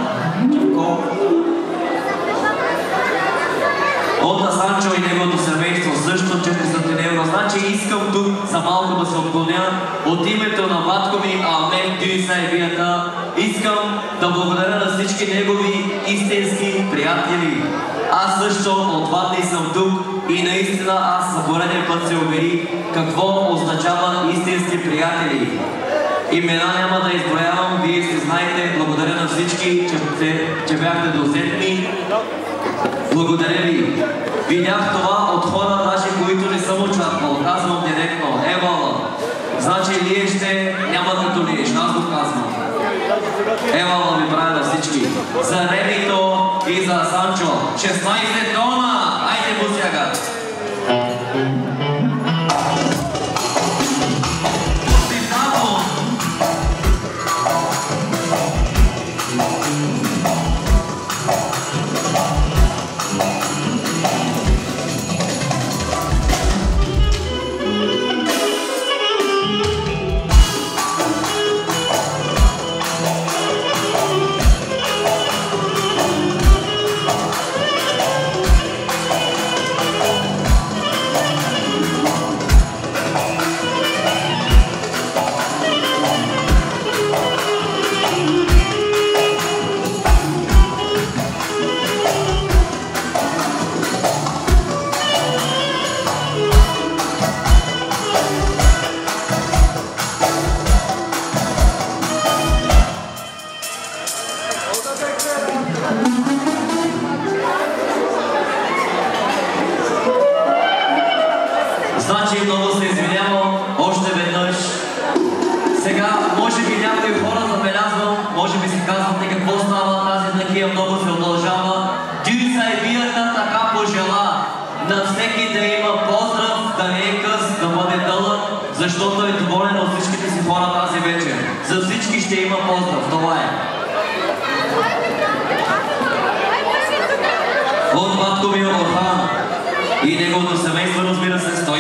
от Асанчо и неговото семейство също 400 евро. Значи искам тук за малко да се отклоня от името на батко ми Ахмед Дюйсайбията. Искам да благодаря на всички негови истински приятели. Аз също от 2 дни съм тук и наистина аз за пореден път се уверих какво означава истински приятели. Имена няма да изброявам, вие си знаете, благодаря на всички, че бяхте досетни. Благодаря ви. Видях това от хора, даже които не съм очаквал. Казвам директно. Евала. Значи лиеще няма като лиеш. Аз го казвам. Евала ми правя на всички. За Ренито и за Санчо. 16 тона! Айде бусяга! Значи много се извинявам още веднъж. Сега, може би някои хора забелязвам, може би си казвате какво става, тази такива много се удължава. Дюйсайбията така пожела на всеки да има поздрав, да не е къс, да бъде дълъг, защото е доволен от всичките си хора тази вечер. За всички ще има поздрав, това е. От батко ми Орхан и неговото семейство, разбира се, 150-200,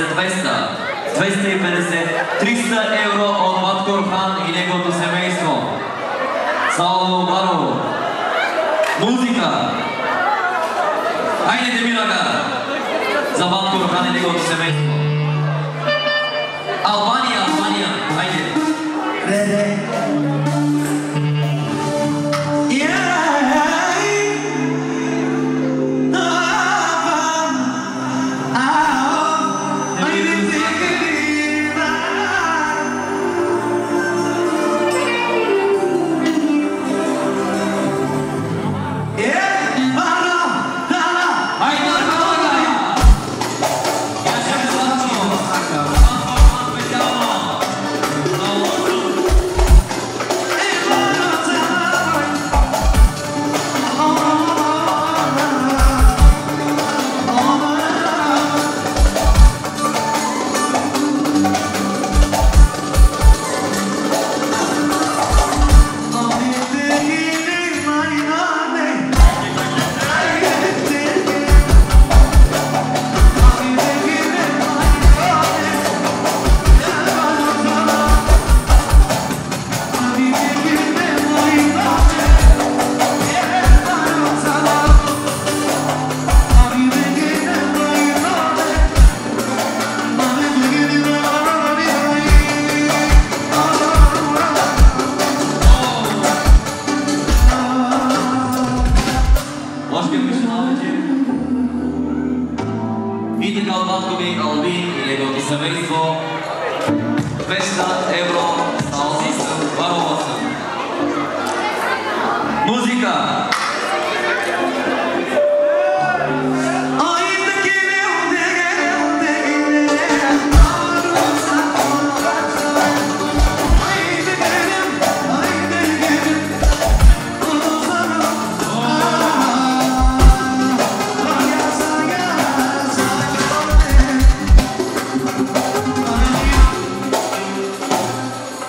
250, 300 евро от батко Орхан и неговото семейство. Сало Баро. Музика. Хайде Демирага. За батко Орхан и неговото семейство. Албания, Албания. Хайде. Ре-ре. Я ще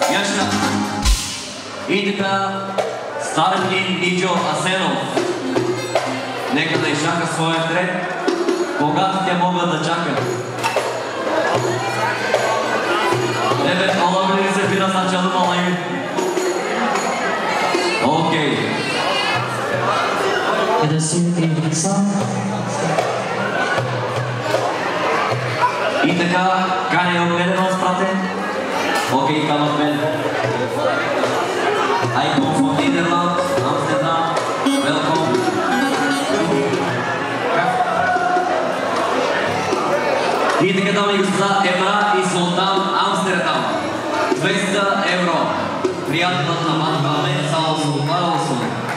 Яшна. И така, Старкин Иджо Асенов. Нека да изчака своя ред, когато те могат да чакат. Evet, olabilirse biraz açalım alayı. Okey. И така, каня от мене да спрате. Окей, там от мен. I come from Nederland, Amsterdam. Welcome. И така, дами и господа, Емра и Султан, Амстердам. 200 евро. Приятелът на Матваме, Салосун, Палосун.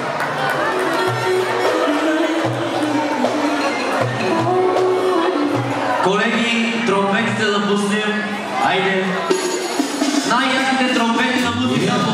Колеги, тромпетите да пуснем. Айде. Най-яките тромпети на музиката.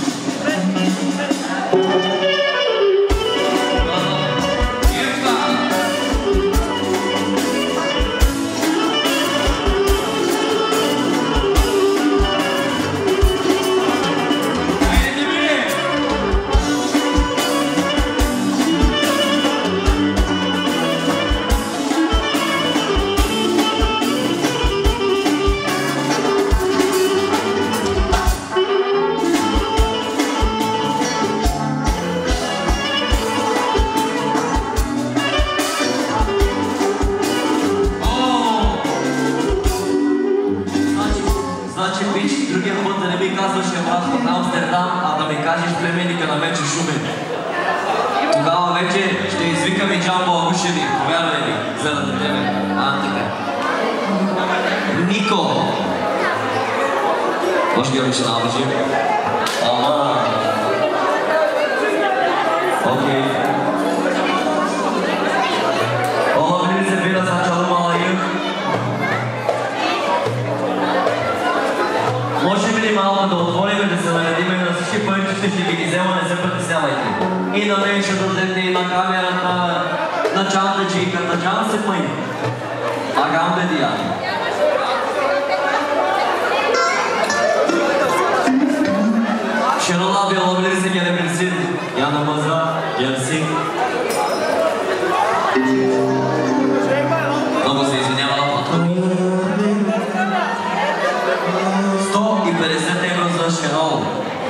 Тогава вече ще извикаме Джамбо Агушеви, повярвай ми, заради тебе. Така. Нико! Може ги обича на обичи? Ама... Окей. Ола, били се бира за чалумала и... Може ли малко да отворим, да се наредиме на всички пънчите, ще ги взема, не се притеснявайте. И на мен ще дадете и на камерата, на чантаджийката, чан се пъни. Агам бедия. Şenol'a bir olabilirse gelebilirsin. Yanımıza gelsin. Много се извинявам. 150 евро за Шенол.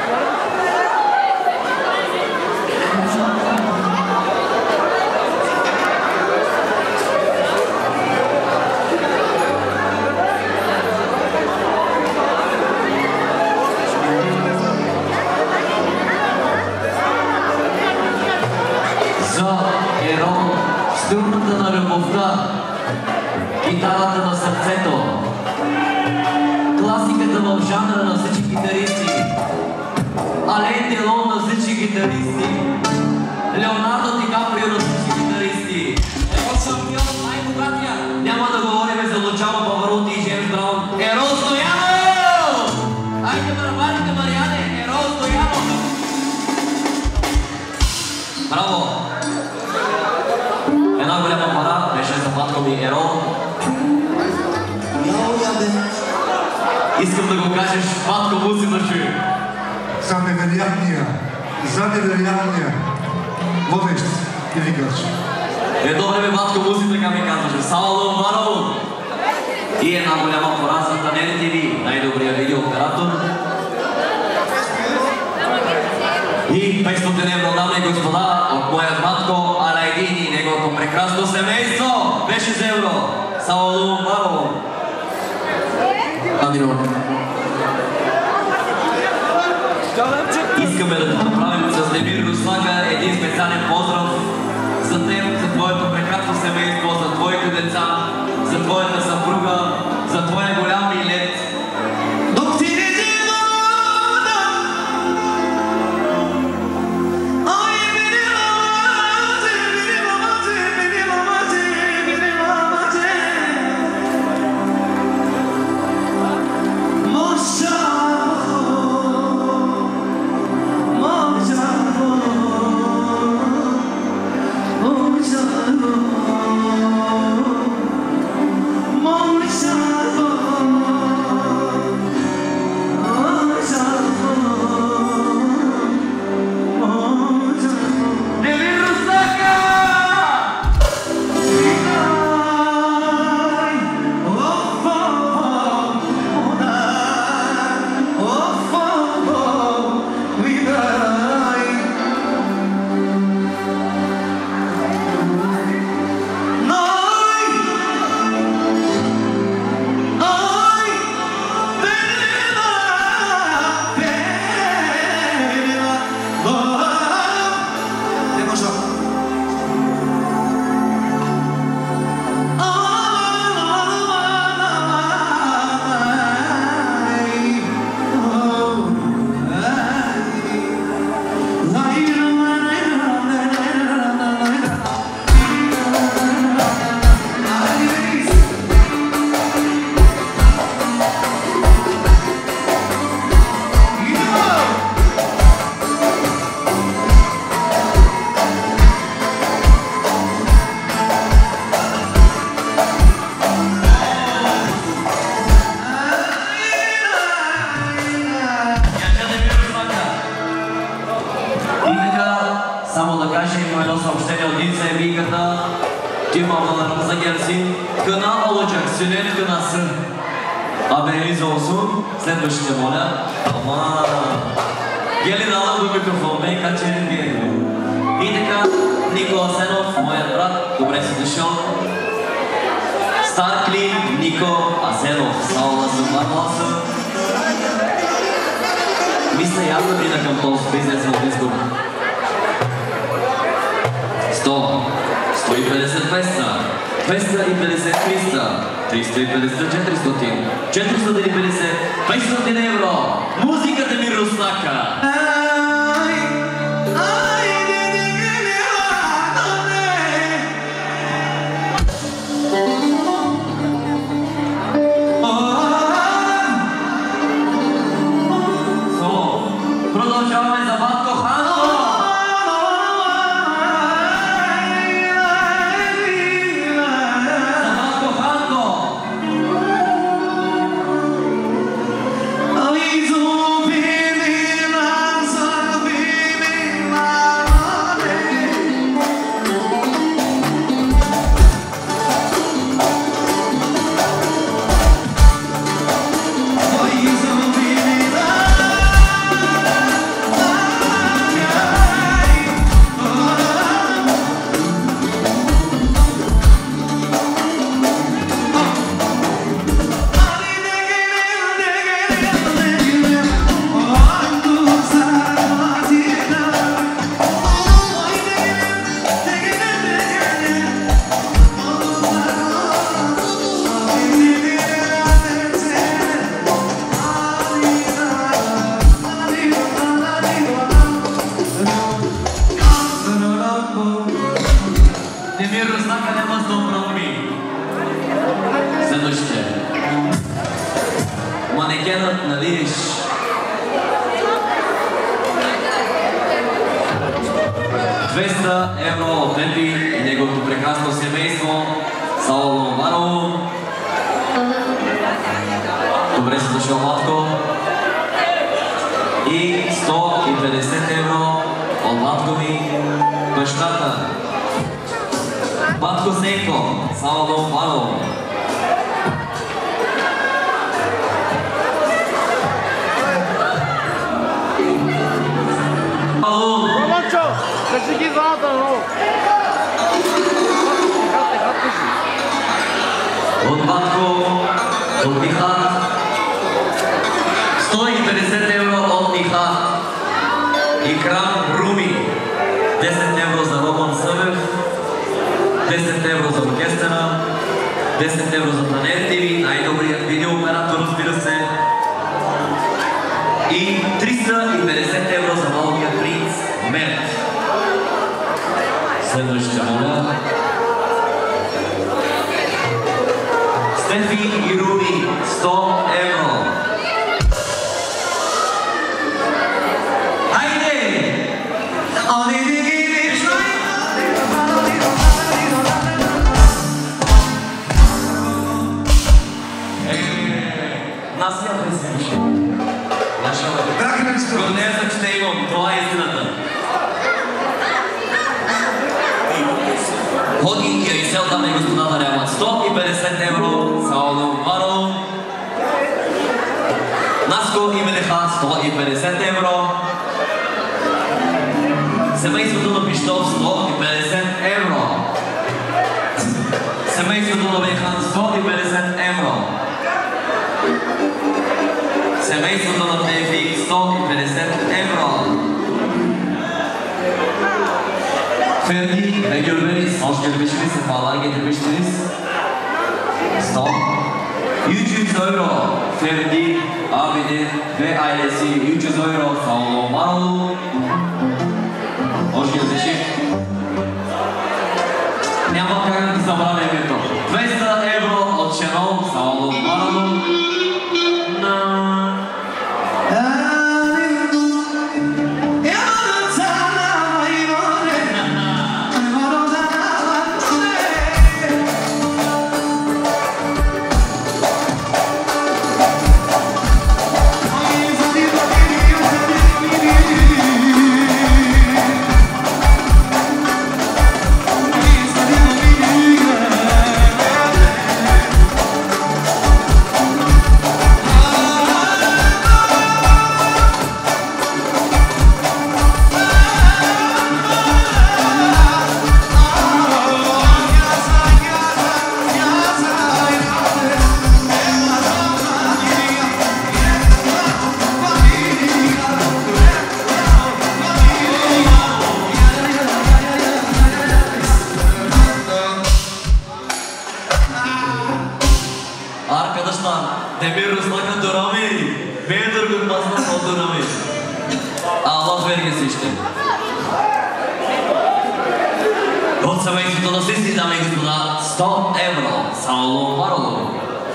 Струната на любовта, гитарата на сърцето, класиката в жанра на всички гитаристи, Ален Делон на всички гитаристи, Леонардо Ди Каприо на всички гитаристи, Еро Шампион, най-богатия, няма да говорим за Лучано Павароти и Джеймс Браун, Ерол Стоянов! Айде барабаните, Мариане, Ерол Стоянов! Браво! Една голяма пара беше за Матко ми Ерол. Искам да го кажеш, Матко муси да чуе. За невероятния водещ и викач. Едно време Матко муси така ми казваше. Сауло Варово. И една голяма пара за Танели ТВ, най-добрия видеооператор. И 500 евро, дами и господа, от моят Матко Алайдин и неговото прекрасно семейство беше за евро. Сауло Варово. Искаме да направим с Демир Руслака един специален поздрав за теб, за твоето прекрасно семейство, за твоите деца, за твоята съпруга, за твоя голям билет. Moja Обаче има едно съобщение от един заявиката. Тима Валерна за Герси. Къна Олоджак, синет къна сън. Абе Елиза Осун, следващите моля. Ама... Гели дала до микрофон, мейка, че не вие. И така, Никола Сенов, моят брат, добре си дошъл. Стар клин, Нико Асенов, Саула Зубарласа. Мисля, аз да мина към този бизнес в избор. 100, 150 200, 250 300, 350 400, 450, 500 евро. Музиката ми Руснака. Продължаваме за Батко Ханко. За Батко Ханко. Манекенът на Лириш. €200 от Пепи и неговото прекрасно семейство Сауло Ваново. Добре си дошъл, Матко. И €150 от Матко ми, бащата. Матко Сенко, Сауло Ваново. Кажи ги заната, но! От Батко, от Нихат. €150 от Нихат. Икрам Руми. €10 за Роман Събев. €10 за оркестъра. €10 за Планет ТВ, най-добрият видеооператор, разбира се. И €350 за малкият принц Мерт. Следващите моля. Стефи и Руби, €100. Хайде! Нас я пресенче. Гордея се, че те имам. Това е истината. Ходи и Рисел, даме и господа, даряват €150 Сауло Ваново. Наско и Мелеха €150. Семейството на Пищов €150. Семейството на Бейхан €150. Семейството на Тефик €150. Ferdi ve Gülbeniz, hoş gelmişsiniz, sefalar getirmişsiniz. 100. €300. Ferdi, Abidin ve ailesi €300. Sağ olun, var olun. Hoş gelmişsin. Няма как да ти забравя името. €200 от Шенол, сağ olun, var olun. Берген Сище. От семейството на Систи, дами и господа, 100 евро. Сауло Мароло.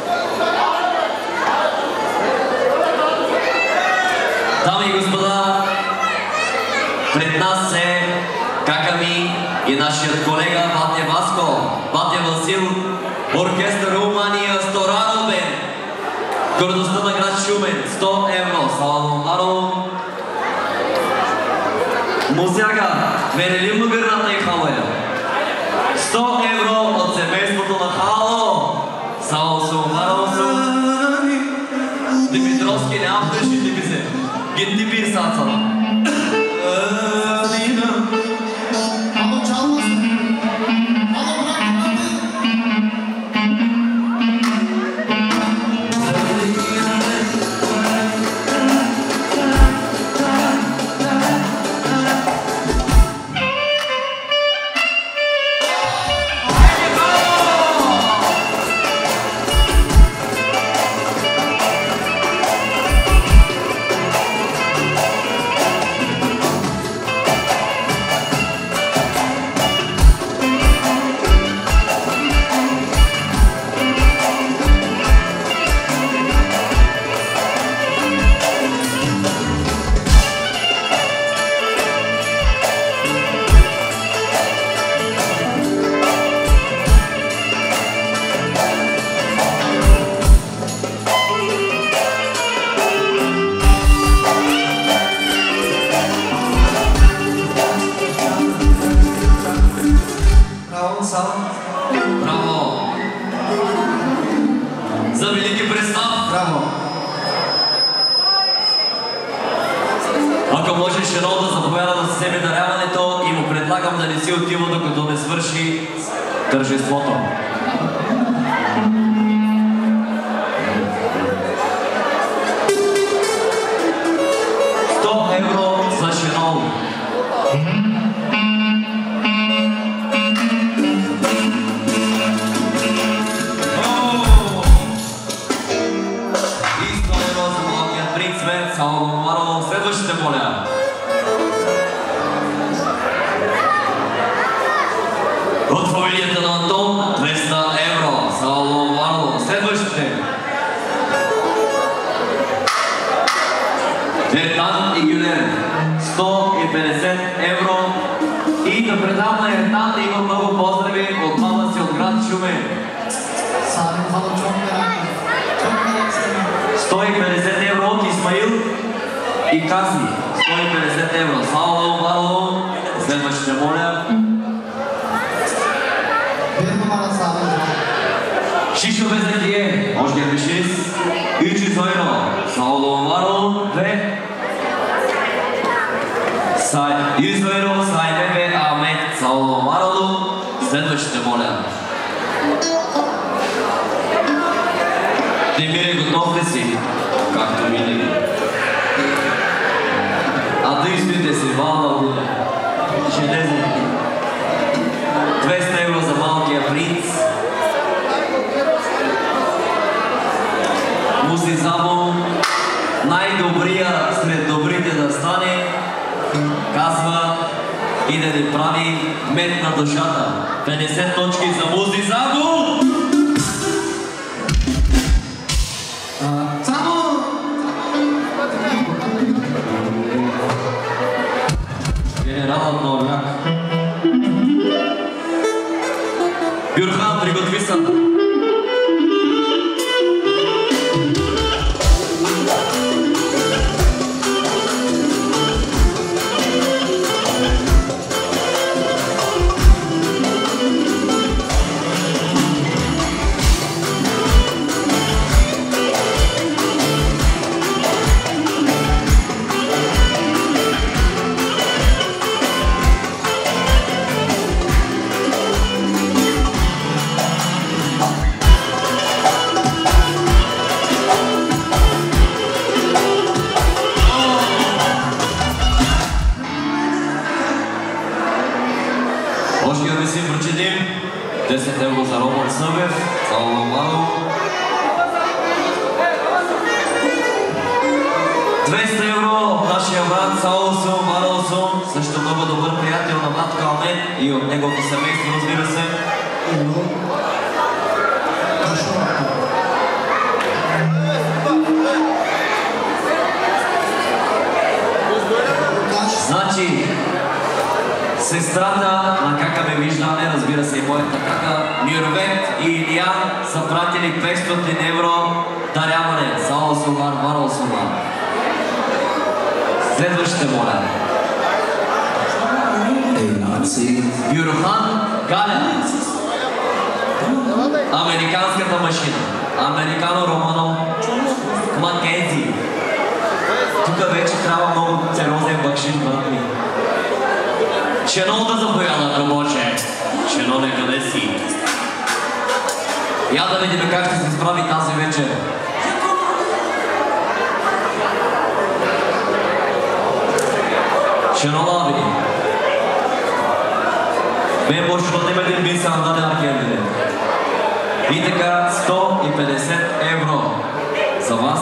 Дами и господа, пред нас е кака ми и нашият колега Батя Васко, Батя Васил, оркестър Румания Сторано Бен, гордостта на град Шумен, 100 евро, Сауло Мароло. Мусяга, Верелим Гърната и Халоя, 100 евро от семейството на Хало, Сауло Мароло. Димитровски нямам тъжните ми се. Гинти бир сацала. Браво! За велики представ! Браво! Ако може Шенол да заповяда да се вземе даряването и му предлагам да не си отива, докато не свърши тържеството. €100 за Шенол. Следващите, моля. От фамилията на Антон, 200 евро. Сауло Марло. Следващите. Ертан и Гюлен, 150 евро. И да предам на Ертан да има много поздрави от мама си от град Шумен. 150 евро от Исмаил и Каси. 150 евро. Сауло Марло. Следващите, моля. Шишо Безакие, Ошгер Бишис, Ичи Зойно, Сауло Марло, 2. Изойно, Сайнебе, Амет, Сауло Марло. Следващите, моля. Демире, готов ли си? Както винаги. А действите си, Вална Луна. Железни. 200 евро за малкия принц. Муси Замон, най-добрия сред добрите да стане, казва и да ни прави мед на душата. 50 точки за Муси Замон! Генералът на Орляк. Бюрхан, приготви се. Още да си прочетим 10 евро за Роман Събев, Сауло Марло. 200 евро от нашия брат Сауло Марло. и от неговото семейство, разбира се. Значи, сестрата на кака ме виждаме, разбира се и моята кака, Мирвет и Илиян са пратили 500 евро даряване. Сало Сумар, Маро Сумар. Следващите моля. Юрохан Галя. Американската машина. Американо-романо Макензи. Тук вече трябва много сериозен бакшиш, брат ми. Шено да заповяда, гробоче. Шено, къде си? Я да видим как ще се справи тази вечер. Шено, да видим. Мен може да има един бин са нададе аркендене. И така, 150 евро за вас.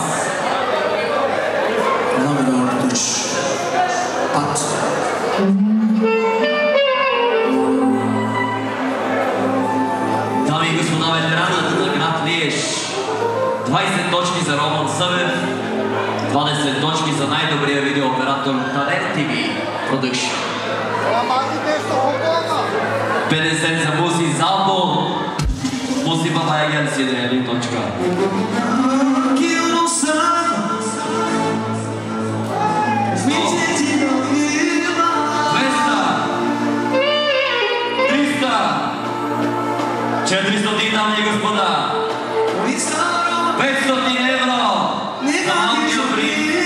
Дами и господа, ветераната на град Лиеж. 20 точки за Роман Събев, 20 точки за най-добрия видеооператор Talent TV Production. 50 за Муси Залбо. Муси Бабайган си да един точка. 400, дами и господа! 500 евро! За малкия принц!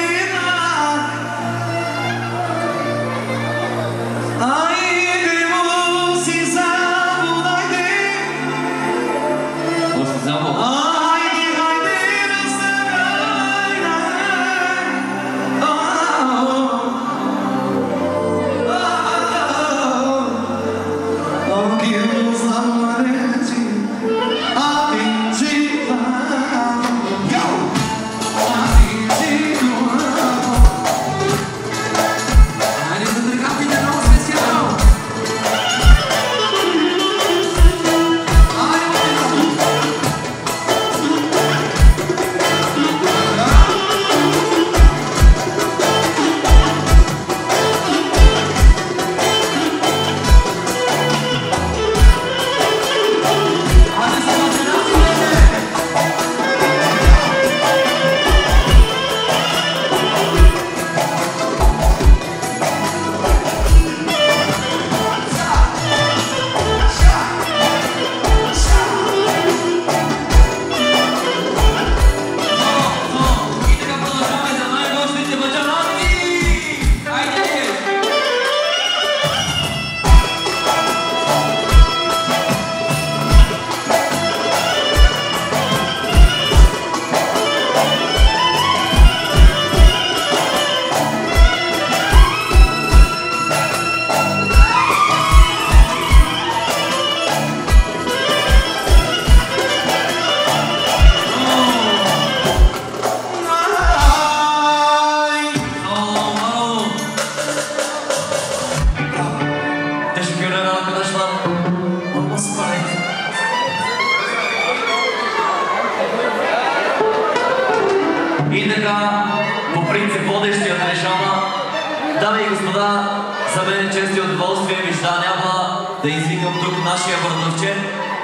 И така, по принцип водещият решава. Дами и господа, за мен е чест и удоволствие ми няма да извикам тук нашия братовчет.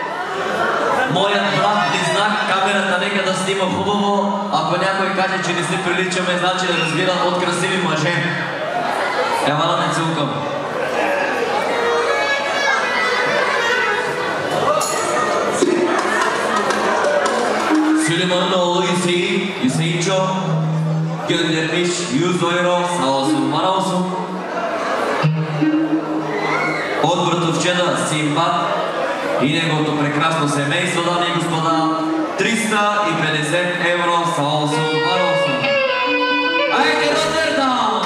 Моят брат Близнак, камерата нека да снима хубаво. Ако някой каже, че не се приличаме, значи да разбира от красиви мъже. Ела да не целкам. Süleyman'ın oğlu Hüseyin Çok göndermiş 100 euro, sağ olsun, var olsun. От братовчеда Симбат и неговото прекрасно семейство, дами и господа, 350 евро, сağ olsun, var olsun. Haydi Rotterdam!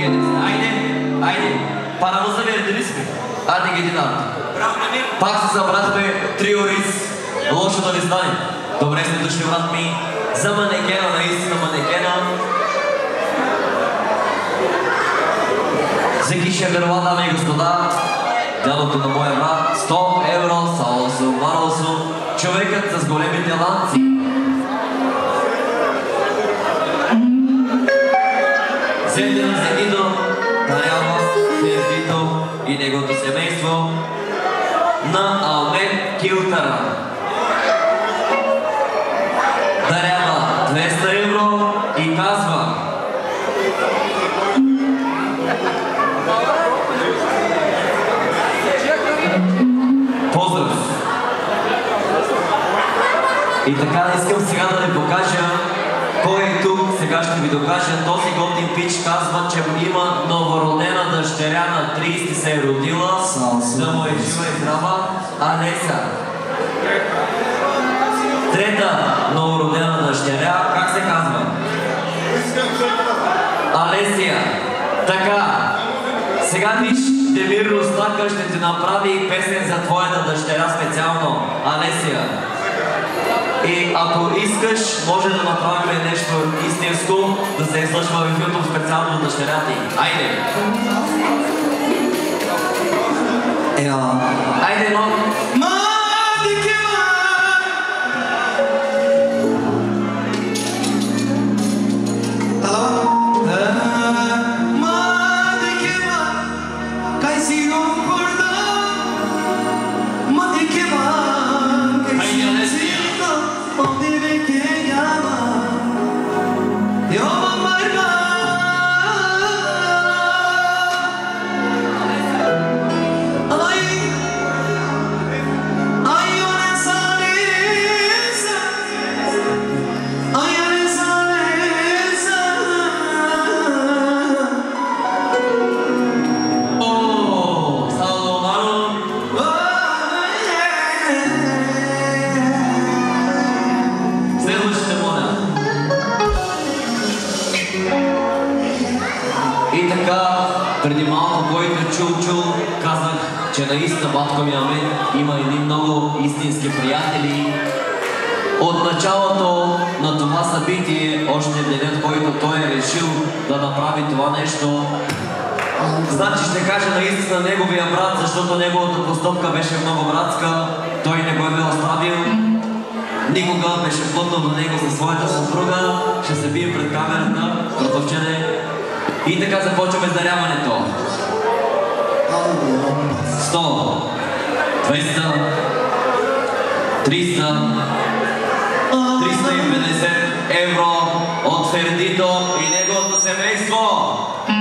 Айде, парамоза ви редели сме. Айде ги динам. Пак се събрахме трио Риз. Лошо да ви стане. Добре сте дошли, брат ми, за манекена, наистина манекена. Всеки шеверова, дами и господа, дядото на моя брат, 100 евро, салосо, варосо, човекът с големите ланци. Взете на Зегидо, Тарява, Фердито и неговото семейство на Алмет Килтара. Дарява 200 евро и казва: поздрав! И така искам сега да ви покажа кой е тук. Сега ще ви докажа. Този готин пич казва, че има новородена дъщеря, на 30 се е родила. Да му е жива и здрава. Алеса. Трета новородена дъщеря, как се казва? Алесия. Така. Сега виж, Демир Рустака ще ти направи песен за твоята дъщеря специално. Алесия. И ако искаш, може да направим нещо истинско, да се излъчва в YouTube специално за дъщеря ти. Айде! Айде, но... Преди малко, който чул, казах, че наистина батко ми Амен има едни много истински приятели. От началото на това събитие, още денят, който той е решил да направи това нещо, значи ще кажа наистина неговия брат, защото неговата постъпка беше много братска, той не го е бил оставил. Никога беше плътнал до него със своята съпруга, ще се бием пред камерата, продължене. И така започваме с даряването. 100, 200, 300, 350 евро от Фердито и неговото семейство.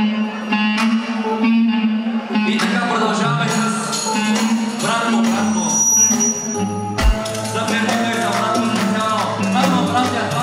И така продължаваме с братко. За Фердито и за братко специално. Двама братя.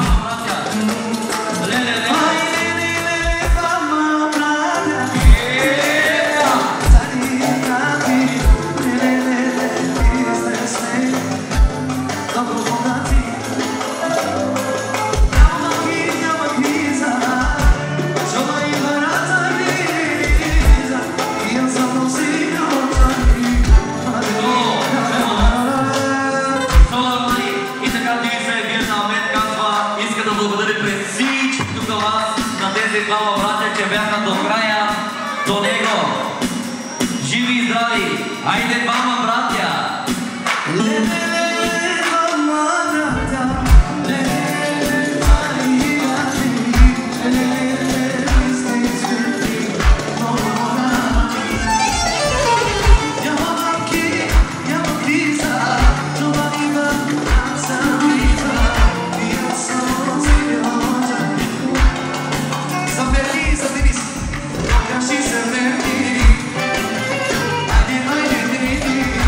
Двама братя, че бяха до края, до него. Живи и здрави! Айде, двама братя! She's a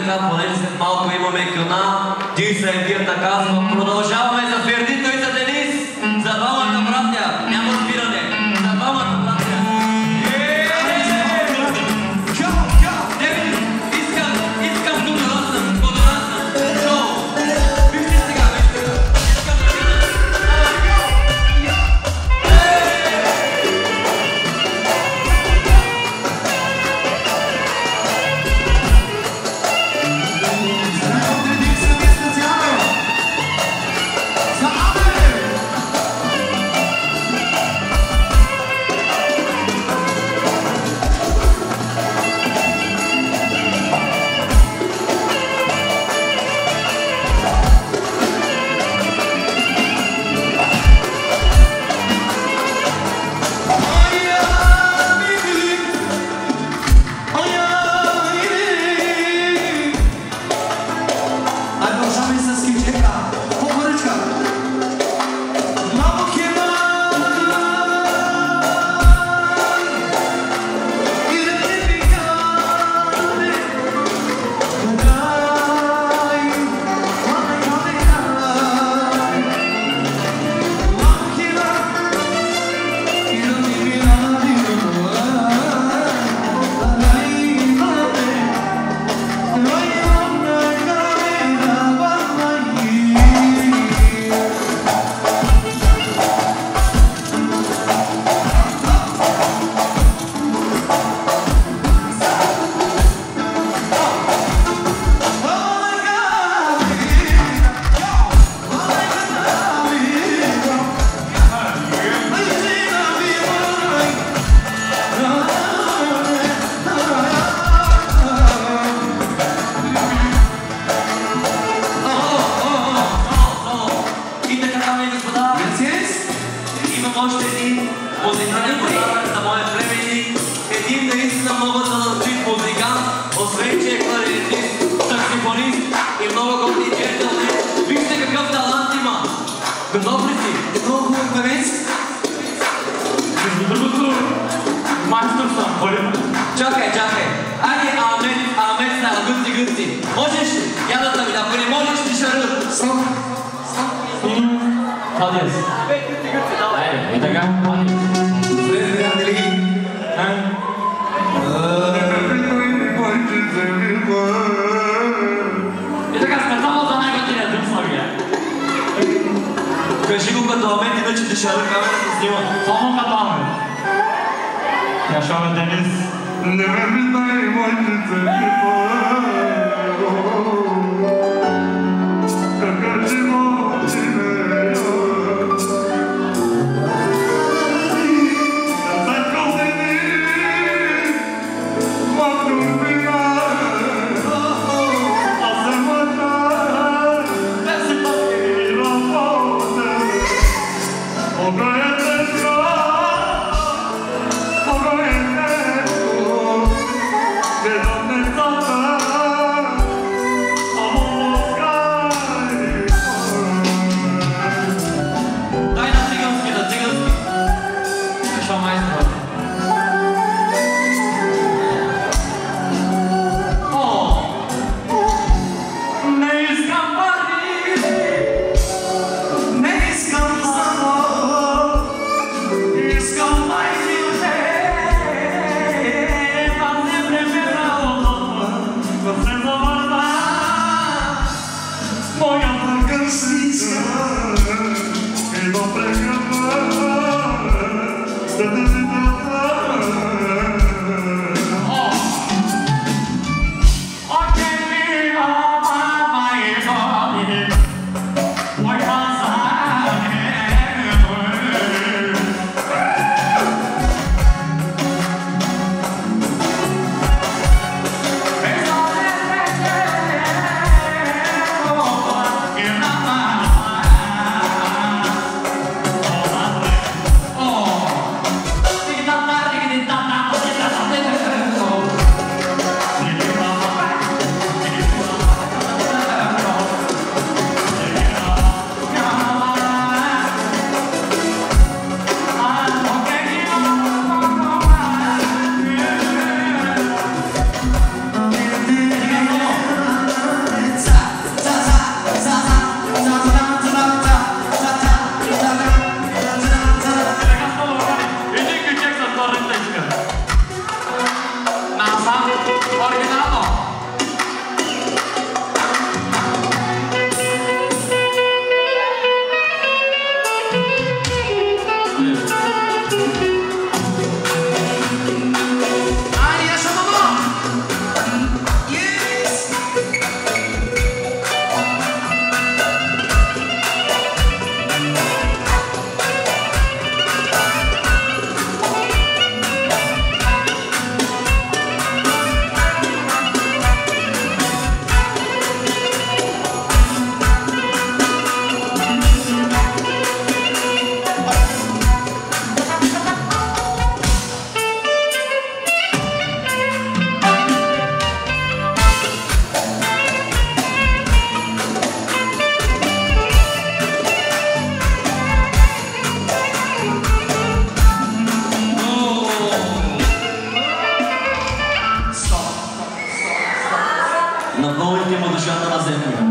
така, понеже след малко имаме кюна, Диса и Вирта казва, продължаваме за Фердито и за Денис, за двамата братя, няма спиране, за двамата братя. Искам тук да съм, шоу. Вижте сега, искам да видя. Чакай. Айде, Амет става, гъци. Можеш ли? Ядата ми, ако не можеш, ти шарът. Стоп. Адиес. Айде, и така. Добре, приятели. И така, специално за най-готиния дъм Славия. Кажи го като Амет, иначе ти шарът камерата снима. Само като Амет. Я шаме Денис. земя.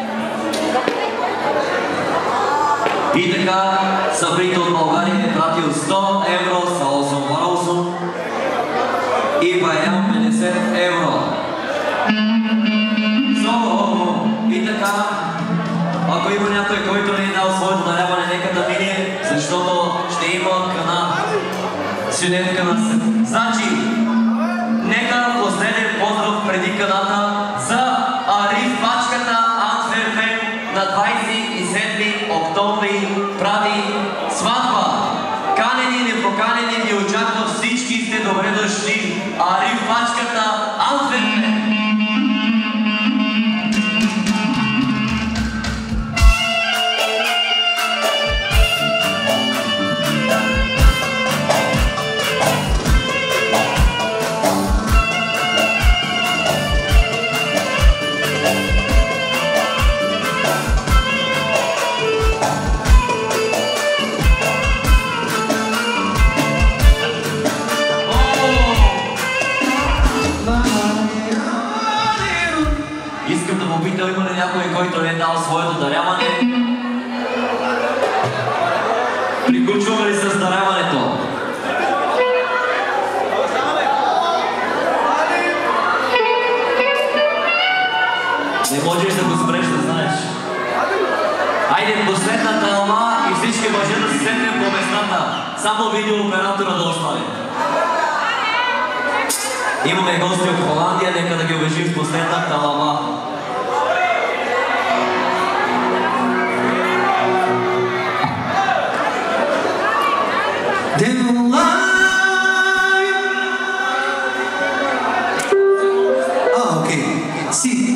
И така, Сабрите от България е пратил 100 евро, Салосом Варосом и Баян 50 евро. И така, ако има някой, който не е дал своето даряване, нека да мине, защото ще има кана, свидетка на съд. Значи, нека последен поздрав преди каната за Ариф Пачката Антверпен на 27 октомври прави сватба. Канени, непоканени ви очаква, всички сте добре дошли. Ариф Пачката Антверпен. Искам да попитам, има ли някой, който не е дал своето даряване? Приключваме ли с даряването? Не можеш да го спреш, да знаеш. Айде, последната алма и всички мъже да се седнем по местата. Само видеооператора да остави. Имаме гости от Холандия, нека да ги обежим в последната алма. Окей. Си.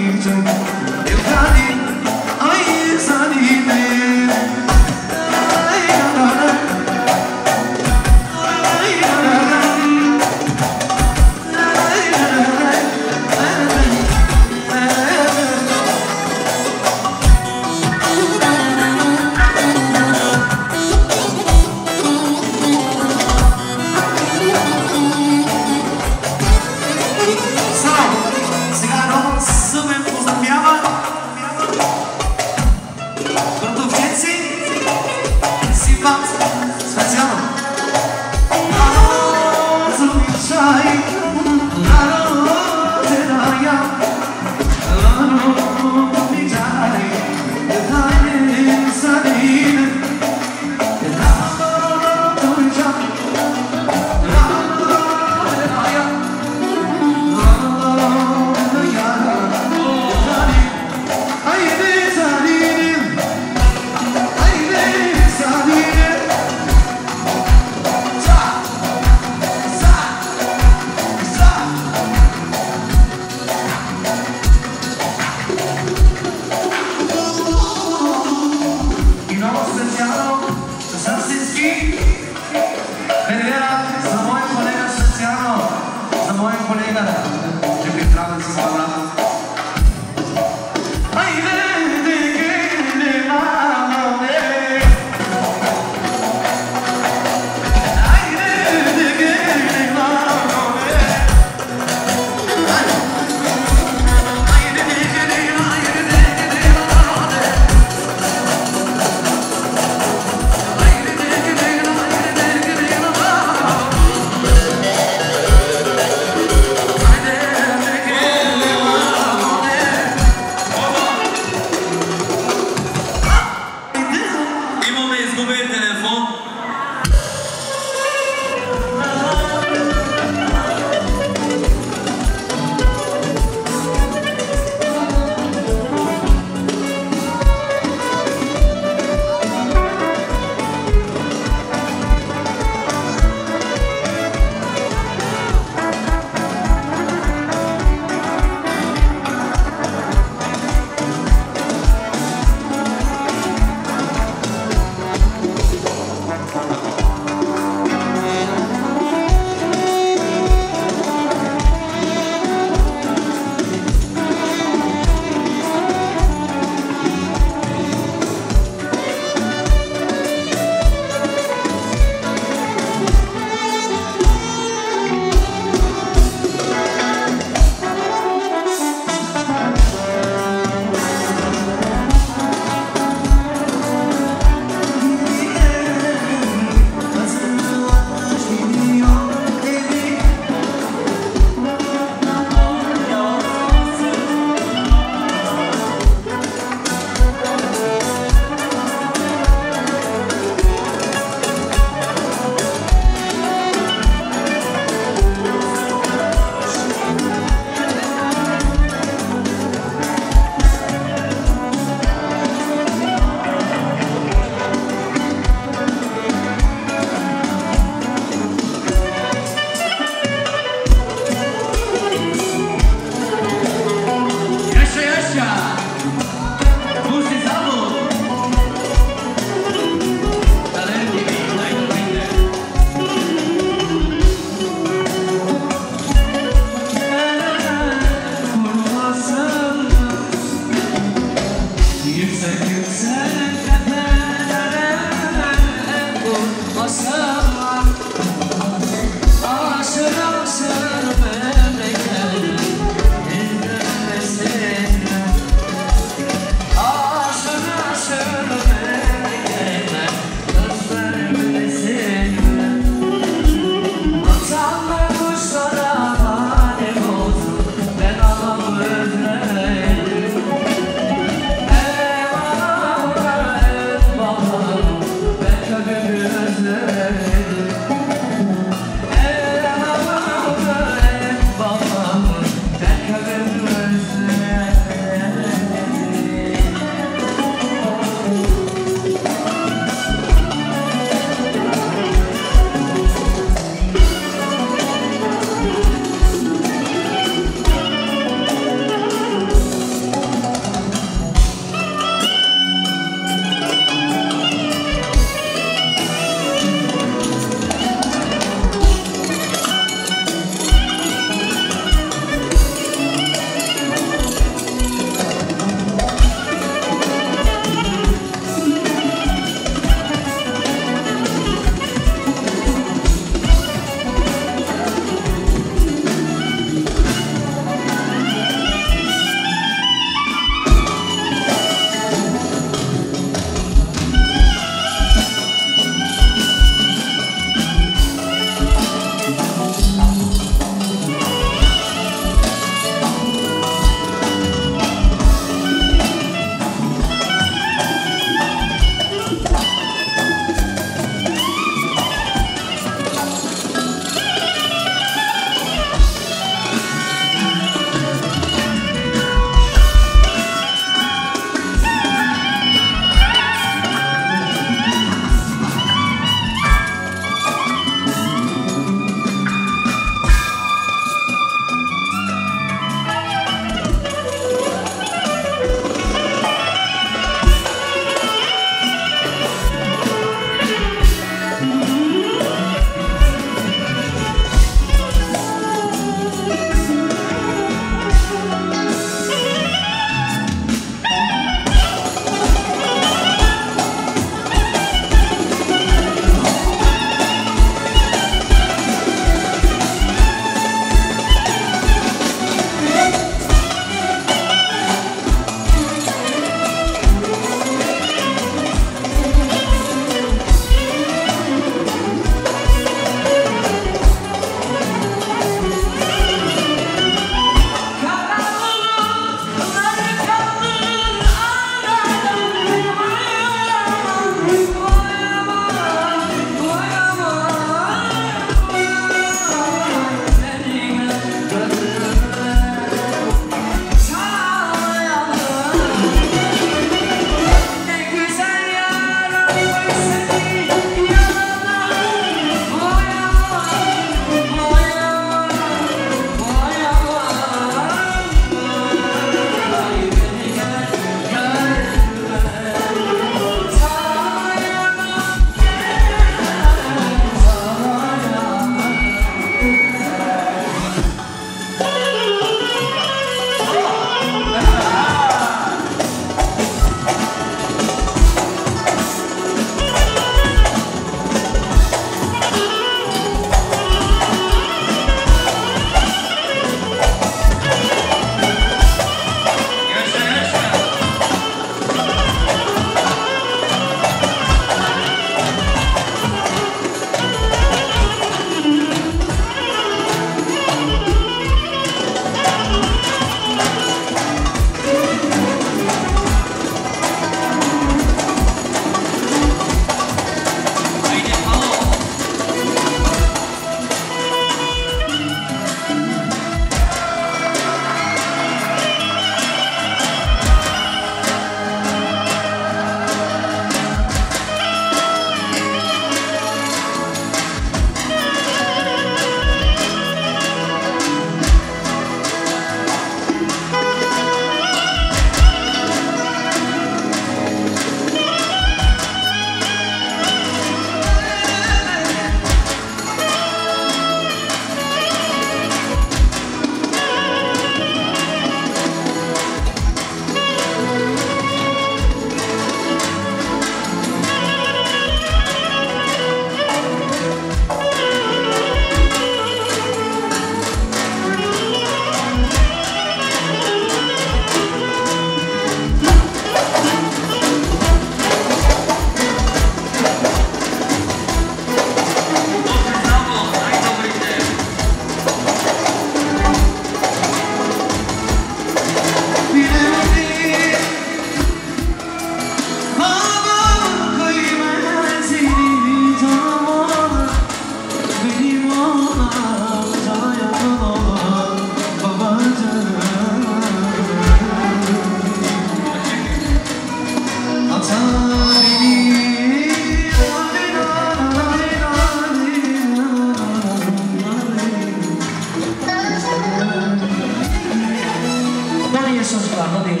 Mission Squad, this.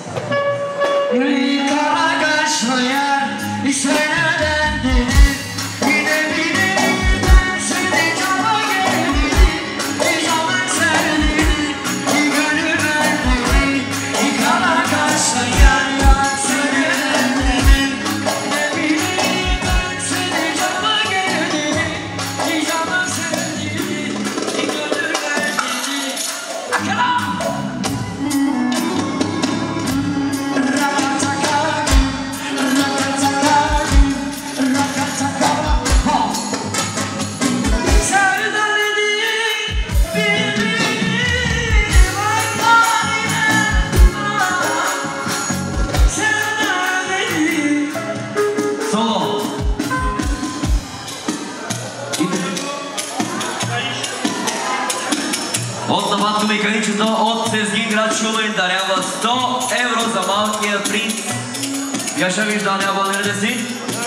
От Наватко Механичето от Сезгин град Шумен дарява 100 евро за малкия принц. Яша вижда, няма да си.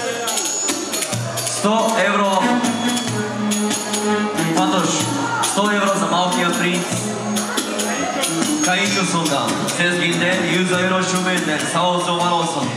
100 евро. Патош, 100 евро за малкия принц. Каинчо Сундан, Сезгин ден, Юза Евро Шумен ден, Сао Зомаросон.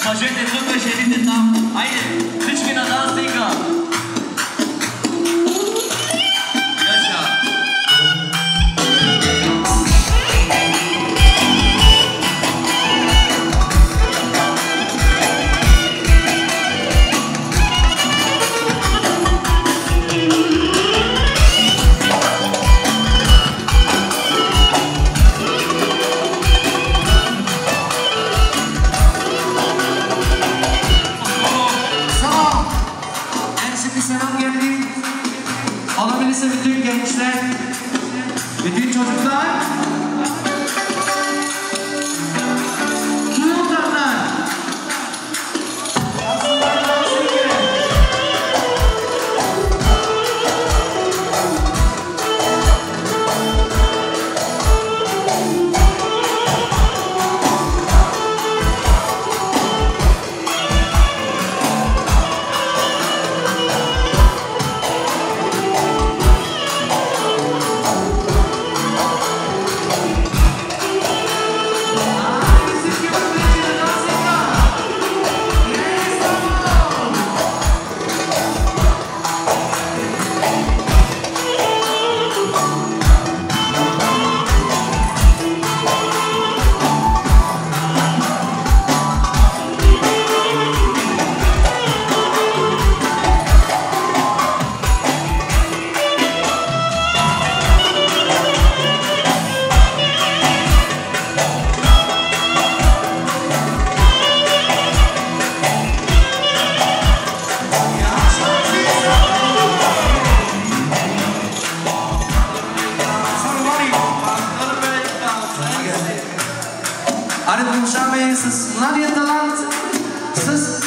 Мъжете тук, жените там. Айде, всички на дансника. Alabilirse bütün gençler, bütün çocuklar, kim onlardan? Аре продължаваме с младия талант, с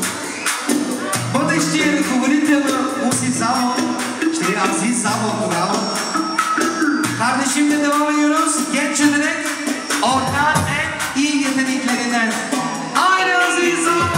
бъдещия ръководител на УСИ Завод, ще е Азиз Завод тогава. Kardeşim de devam ediyoruz. Genç yetenek, orta en iyi yeteneklerinden. Aynı Aziz Zavod!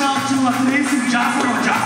началото на 30 часа в час.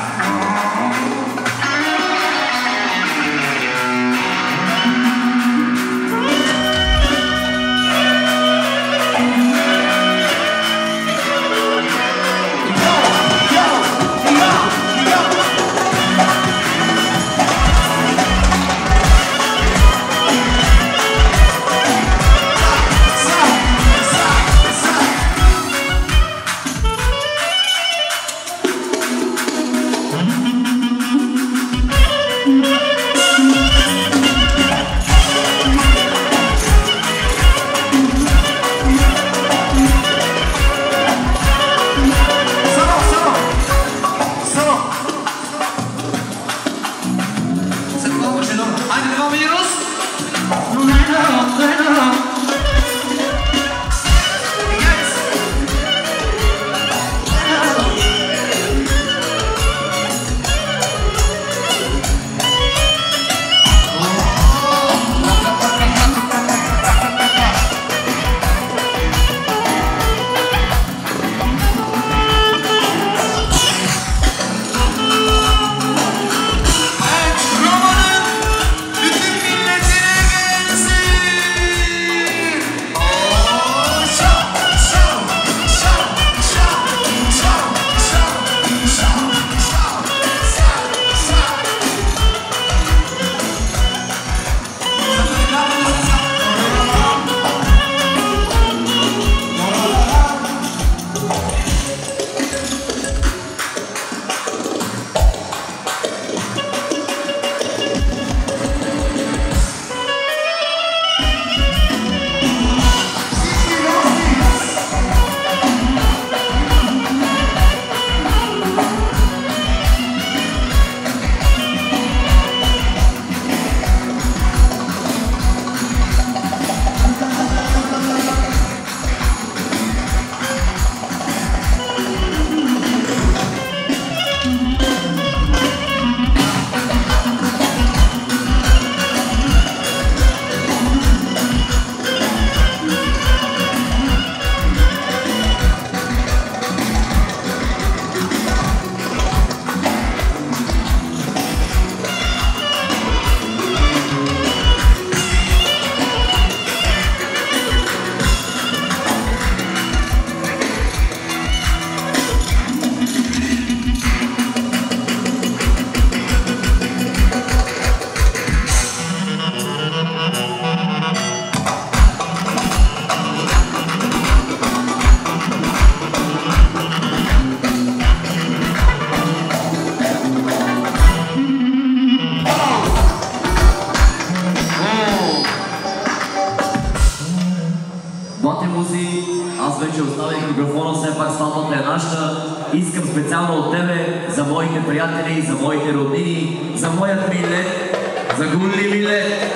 Искам специално от тебе, за моите приятели, за моите роднини, за моят Милет, за Гулли Милет,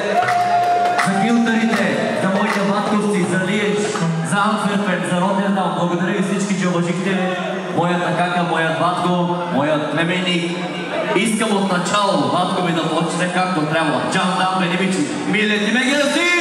за гилтарите, за моите матковци, за Лиеж, за Антверпен, за Роттердам. Благодаря ви всички, че уважихте моята кака, моят батко, моят племенник. Искам от начало батко ми да почне както трябва. Джан дам, бенемичи, Милет и Мегелси!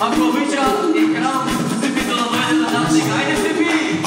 Ако обича екран, Стефито да дойде на нас сега. Айде, Стефи!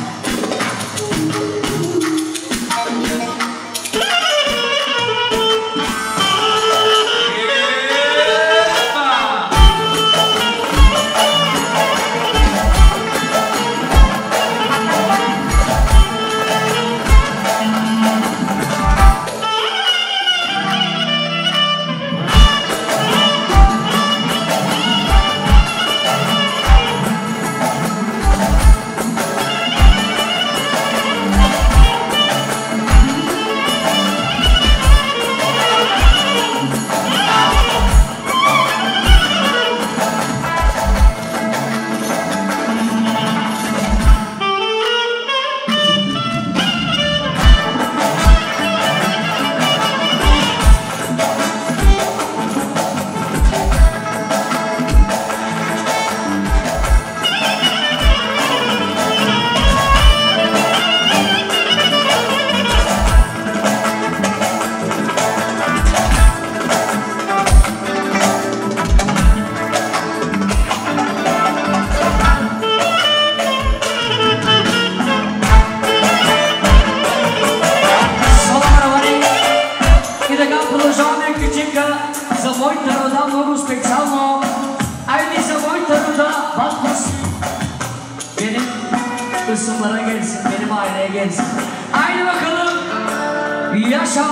Kısımlara gelsin, benim aileye gelsin. Haydi bakalım. Yaşa.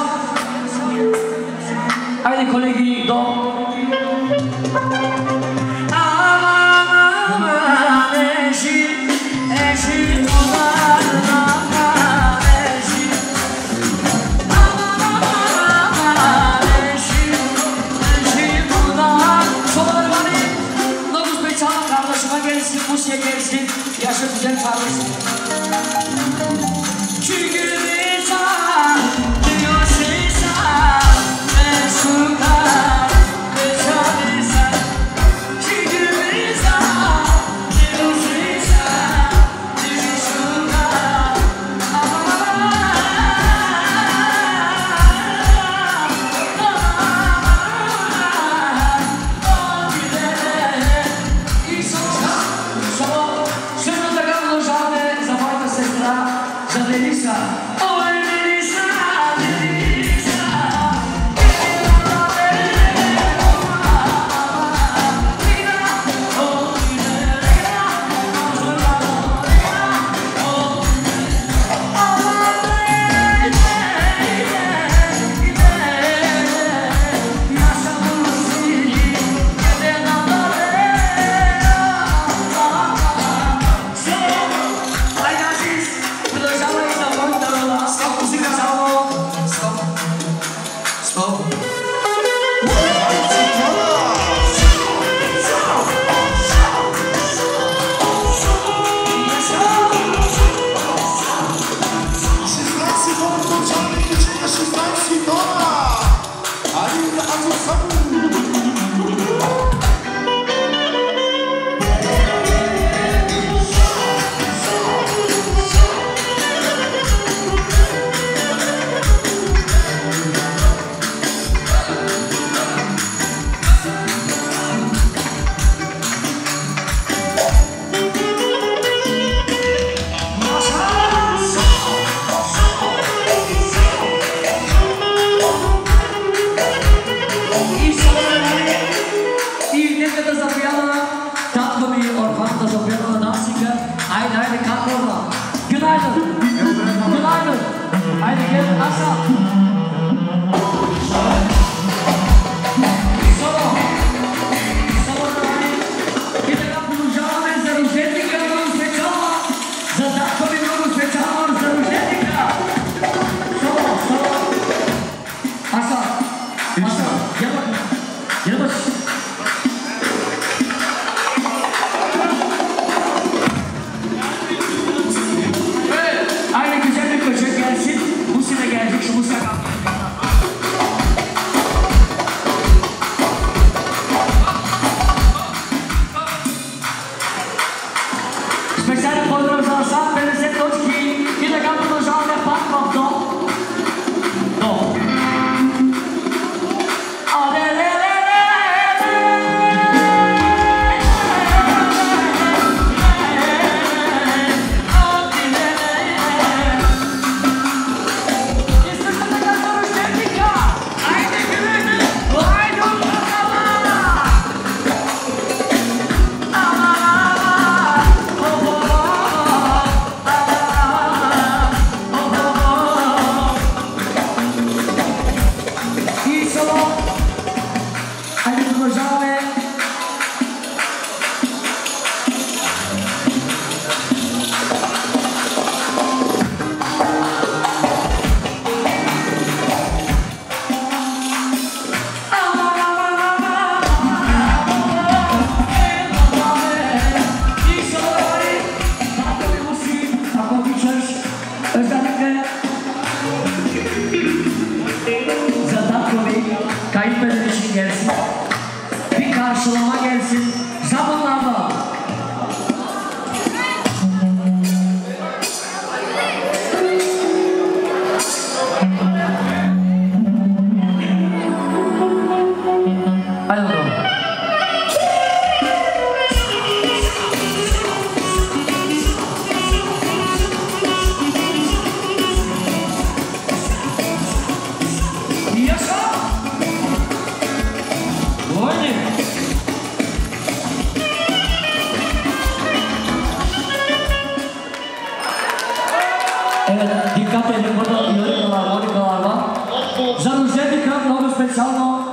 Haydi kolegi do. Aman aman eşit, eşit olanlar eşit. Aman aman eşit, eşit olanlar. Sobaları bari. Dokuz Bey Çağla kardeşime gelsin, Musi'ye gelsin. Yaşa güzel kardeşim. Çünkü insan diyorsa mesutlar yaşarsa. Çünkü insan diyorsa mesutlar. Żadnej lisa. специално.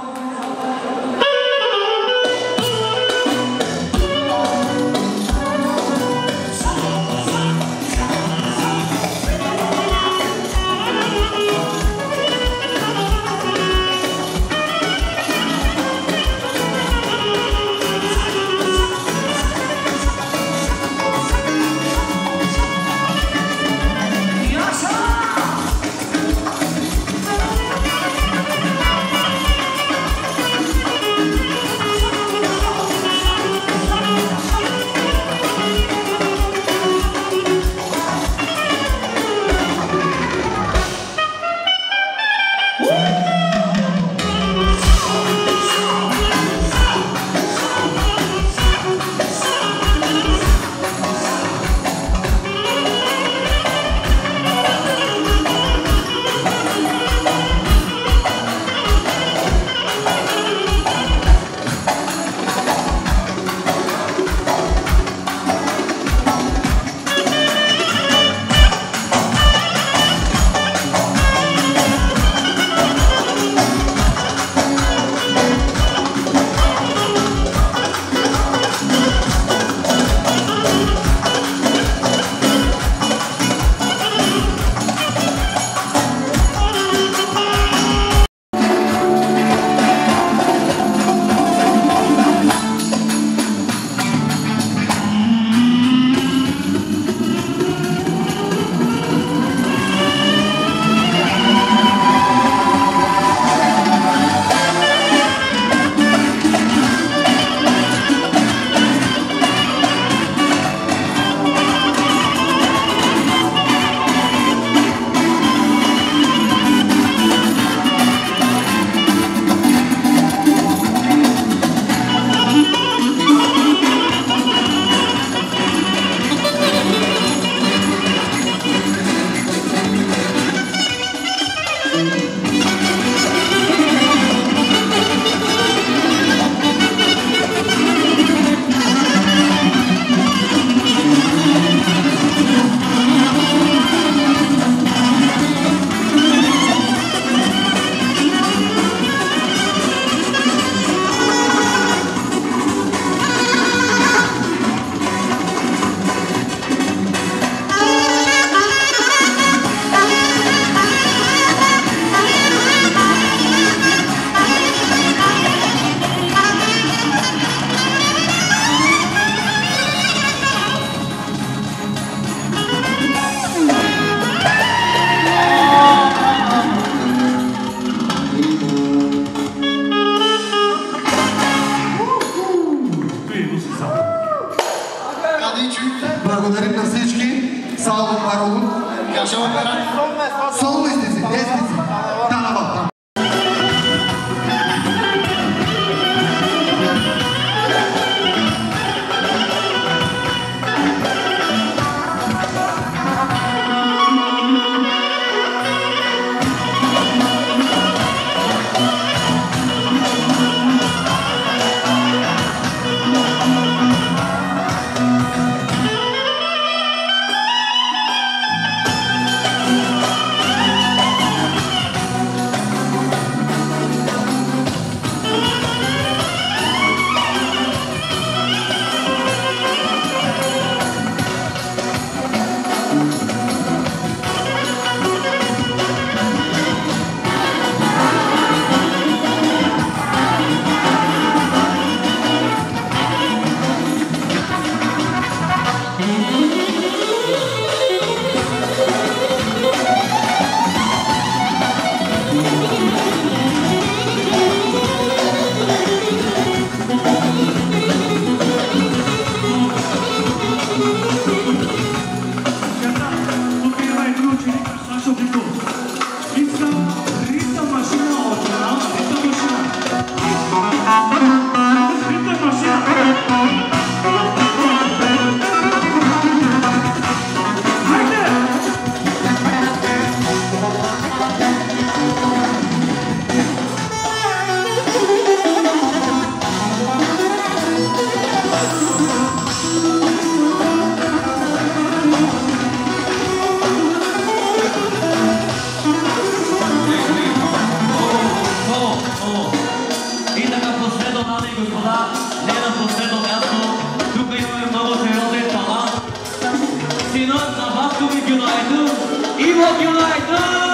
Благодарим на всички. Салво Паролу. Солисти си, десни си. Танава. Teamwork United!